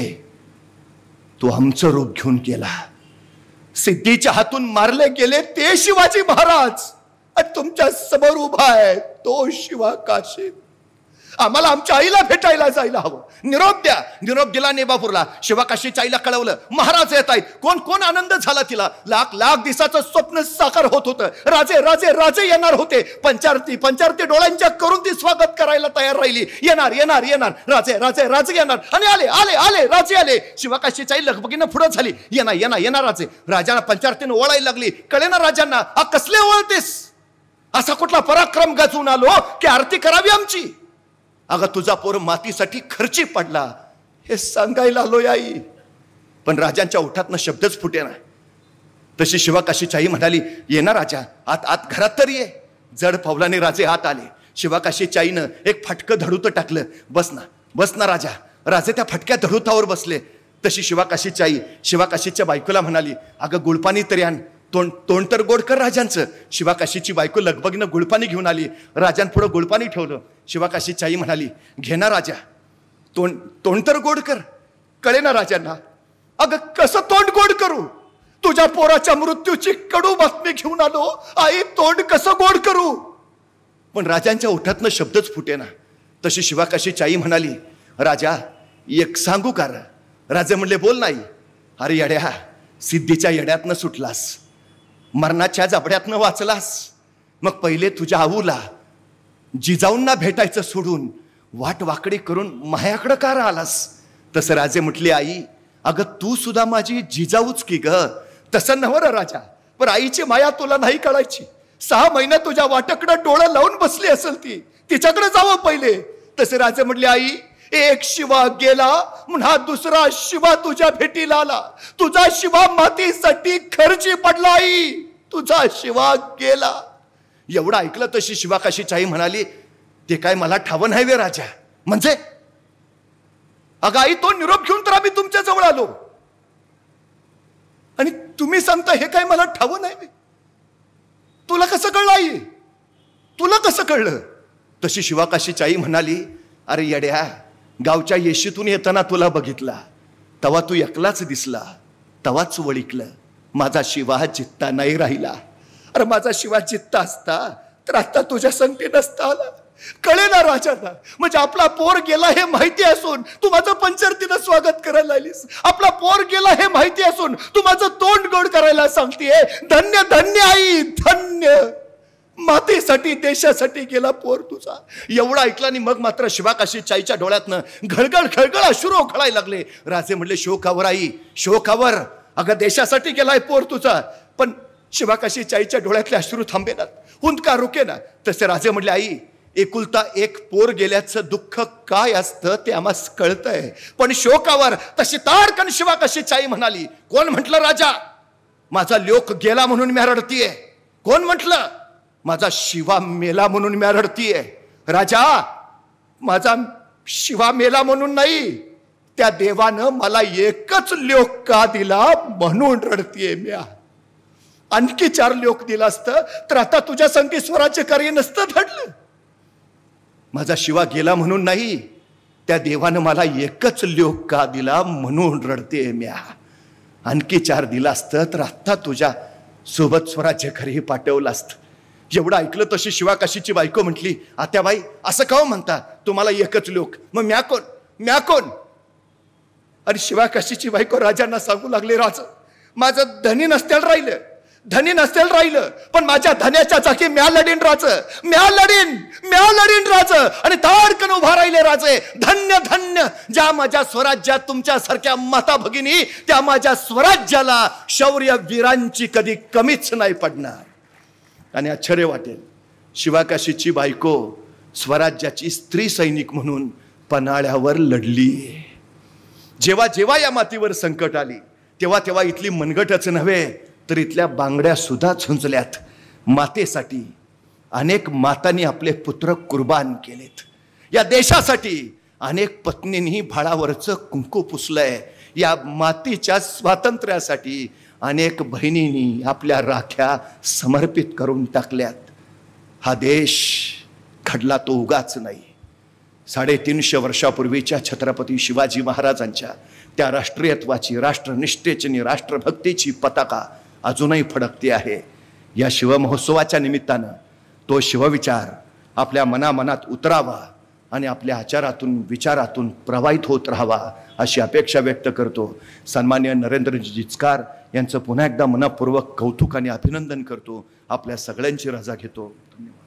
A: तो आमचं रूप घेऊन गेला. सिद्धीच्या हातून मारले गेले ते शिवाजी महाराज, आणि तुमच्या समोर उभा आहे तो शिवा काशीत. आम्हाला आमच्या आईला भेटायला जायला हवं, निरोप द्या. निरोप दिला नेबापूरला. शिवा काशीच्या आईला कळवलं महाराज येत आहेत. कोण कोण आनंद झाला तिला. लाख लाख दिवसाचं स्वप्न साकार होत होतं. राजे राजे राजे येणार होते. पंचारती पंचारती डोळ्यांच्या करून ती स्वागत करायला तयार राहिली. येणार येणार येणार राजे राजे राजे येणार. आणि आले आले आले राजे आले. शिवा काशीच्या आई लगबगीनं पुढे झाली. येणार येणार येणार राजे. राजांना पंचारतीनं ओळायला लागली. कळे ना राजांना, हा कसले ओळतेस? असा कुठला पराक्रम गाजून आलो की आरती करावी आमची? अगं तुझा पोर मातीसाठी खर्ची पडला हे सांगायला आलो आई. पण राजांच्या ओठातनं शब्दच फुटे ना. तशी शिवा काशीची आई म्हणाली, ये ना राजा, आत आत घरात तर ये. जड पावलाने राजे आत आले. शिवा काशीच्या आईनं एक फटकं धडूत टाकलं. बस ना बस ना राजा. राजे त्या फटक्या धडुतावर बसले. तशी शिवा काशीची आई शिवा काशीच्या बायकोला म्हणाली, अगं गुळपाणी तरी आण, तोंड तर गोड कर राजांचं. शिवा काशीची बायको लगबगीनं गुळपाणी घेऊन आली. राजांपुढं गुळपाणी ठेवलं. शिवा काशीची आई म्हणाली, घे ना राजा, तोंड तर गोड कर. कळे ना राजांना. अगं कसं तोंड गोड करू? तुझ्या पोराच्या मृत्यूची कडू बातमी घेऊन आलो आई, तोंड कसं गोड करू? पण राजांच्या ओठातनं शब्दच फुटे ना. तशी शिवा काशीची आई म्हणाली, राजा एक सांगू का? राजे म्हणले, बोल नाही. अरे येड्या, सिद्धीच्या येड्यातनं सुटलास, मरणाच्या जबड्यातनं वाचलास, मग पहिले तुझ्या आऊला जिजाऊंना भेटायचं सोडून वाट वाकडी करून मायाकडं का आलास? तसं राजे म्हटले, आई अगं तू सुद्धा माझी जिजाऊच की ग. तसं नव्हतं राजा, पण आईची माया तुला नाही कळायची. 6 महिने तुझ्या वाटाकडं डोळं लावून बसली असेल ती, तिच्याकडे जावं पहिले. तसे राजे म्हटले, आई एक शिवा गेला म्हणून हा दुसरा शिवा तुझ्या भेटीला आला. तुझा शिवा मातीसाठी खर्ची पडला आई, तुझा शिवा गेला. एवढं ऐकलं तशी शिवा काशीची आई म्हणाली, ते काय मला ठावं नाही वे राजा. म्हणजे अगं आई, तो निरोप घेऊन तर आम्ही तुमच्या जवळ आलो आणि तुम्ही सांगता हे काय मला ठावं नाही. तुला कसं कळलं आई? तुला कसं कळलं? तशी शिवा काशीची आई म्हणाली, अरे येड्या, गावच्या येशीतून येताना तुला बघितला, तवा तू एकलाच दिसला, तवाच वळिकलं. माझा शिवा जित्ता नाही राहिला. अरे माझा शिवा जित्ता असता तर आता तुझ्या संगती नसता आला. कळे ना राजांना. म्हणजे आपला पोर गेला हे माहिती असून तू माझं पंचारतीनं स्वागत करायला लागलीस. आपला पोर गेला हे माहिती असून तू माझं तोंड गोड करायला सांगतेय. धन्य धन्य आई, धन्य. मातेसाठी देशासाठी गेला पोर तुझा. एवढा ऐकला आणि मग मात्र शिवा काशीच्या आईच्या डोळ्यातनं घळघळ घळघळ अश्रू खळायला लागले. राजे म्हणले, शोकावर आई, शोकावर. अगं देशासाठी गेलाय पोर तुझा. पण शिवा काशीच्या आईच्या डोळ्यातले अश्रू थांबेनात, हुंदका रुकेना. तसे राजे म्हणले, आई एकुलता एक पोर गेल्याचं दुःख काय असतं ते आम्हाला कळतंय, पण शोकावर. तशी ताडकन शिवा काशीची आई म्हणाली, कोण म्हटलं राजा माझा लोक गेला म्हणून मी रडतीये? कोण म्हटलं माझा शिवा मेला म्हणून मी रडतीये? राजा, माझा शिवा मेला म्हणून नाही, त्या देवानं मला एकच लोक का दिला म्हणून रडतीये मी. आणखी 4 लोक दिला असतं तर आता तुझ्या संगी स्वराज्य कार्य नसतं घडलं. माझा शिवा गेला म्हणून नाही, त्या देवानं मला एकच लोक का दिला म्हणून रडते म्या. आणखी 4 दिला असतं तर आता तुझ्या सोबत स्वराज्य घरी पाठवलं असतं. जेवढं ऐकलं तशी शिवा काशीची बायको म्हटली, आत्याबाई असं का म्हणता, तुम्हाला एकच लोक, मग म्या कोण, म्या कोण? आणि शिवा काशीची बायको राजांना सांगू लागले, राज माझं धनी नसत्याला राहिलं,
B: धनी नसेल राहिलं, पण माझ्या धन्याच्या जागी म्या लढीन राज आणि ताडकन उभा राहिले राजे. धन्य धन्य ज्या माझ्या स्वराज्यात तुमच्यासारख्या माता भगिनी, त्या माझ्या स्वराज्याला शौर्य वीरांची कधी कमीच नाही पडणार. आणि आश्चर्य वाटेल, शिवाकाशीची बायको स्वराज्याची स्त्री सैनिक म्हणून पन्हाळ्यावर लढली. जेव्हा जेव्हा या मातीवर संकट आली, तेव्हा तेव्हा इथली मनगटच नव्हे तर इथल्या बांगड्या सुद्धा झुंजल्यात. मातेसाठी अनेक मातांनी आपले पुत्र कुर्बान केलेत. या देशासाठी अनेक पत्नींनी भाळावरचं कुंकू पुसलंय. या मातीच्या स्वातंत्र्यासाठी अनेक बहिणींनी आपल्या राख्या समर्पित करून टाकल्यात. हा देश घडला तो उगाच नाही. 350 वर्षापूर्वीच्या छत्रपती शिवाजी महाराजांच्या त्या राष्ट्रीयत्वाची, राष्ट्रनिष्ठेची आणि राष्ट्रभक्तीची पताका अजूनही फडकते आहे. या शिवमहोत्सवाच्या निमित्तानं तो शिवविचार आपल्या मनामनात उतरावा आणि आपल्या आचारातून, विचारातून प्रवाहित होत राहावा अशी अपेक्षा व्यक्त करतो. सन्माननीय नरेंद्रजी जिचकार यांचं पुन्हा एकदा मनपूर्वक कौतुक आणि अभिनंदन करतो. आपल्या सगळ्यांची रजा घेतो. धन्यवाद.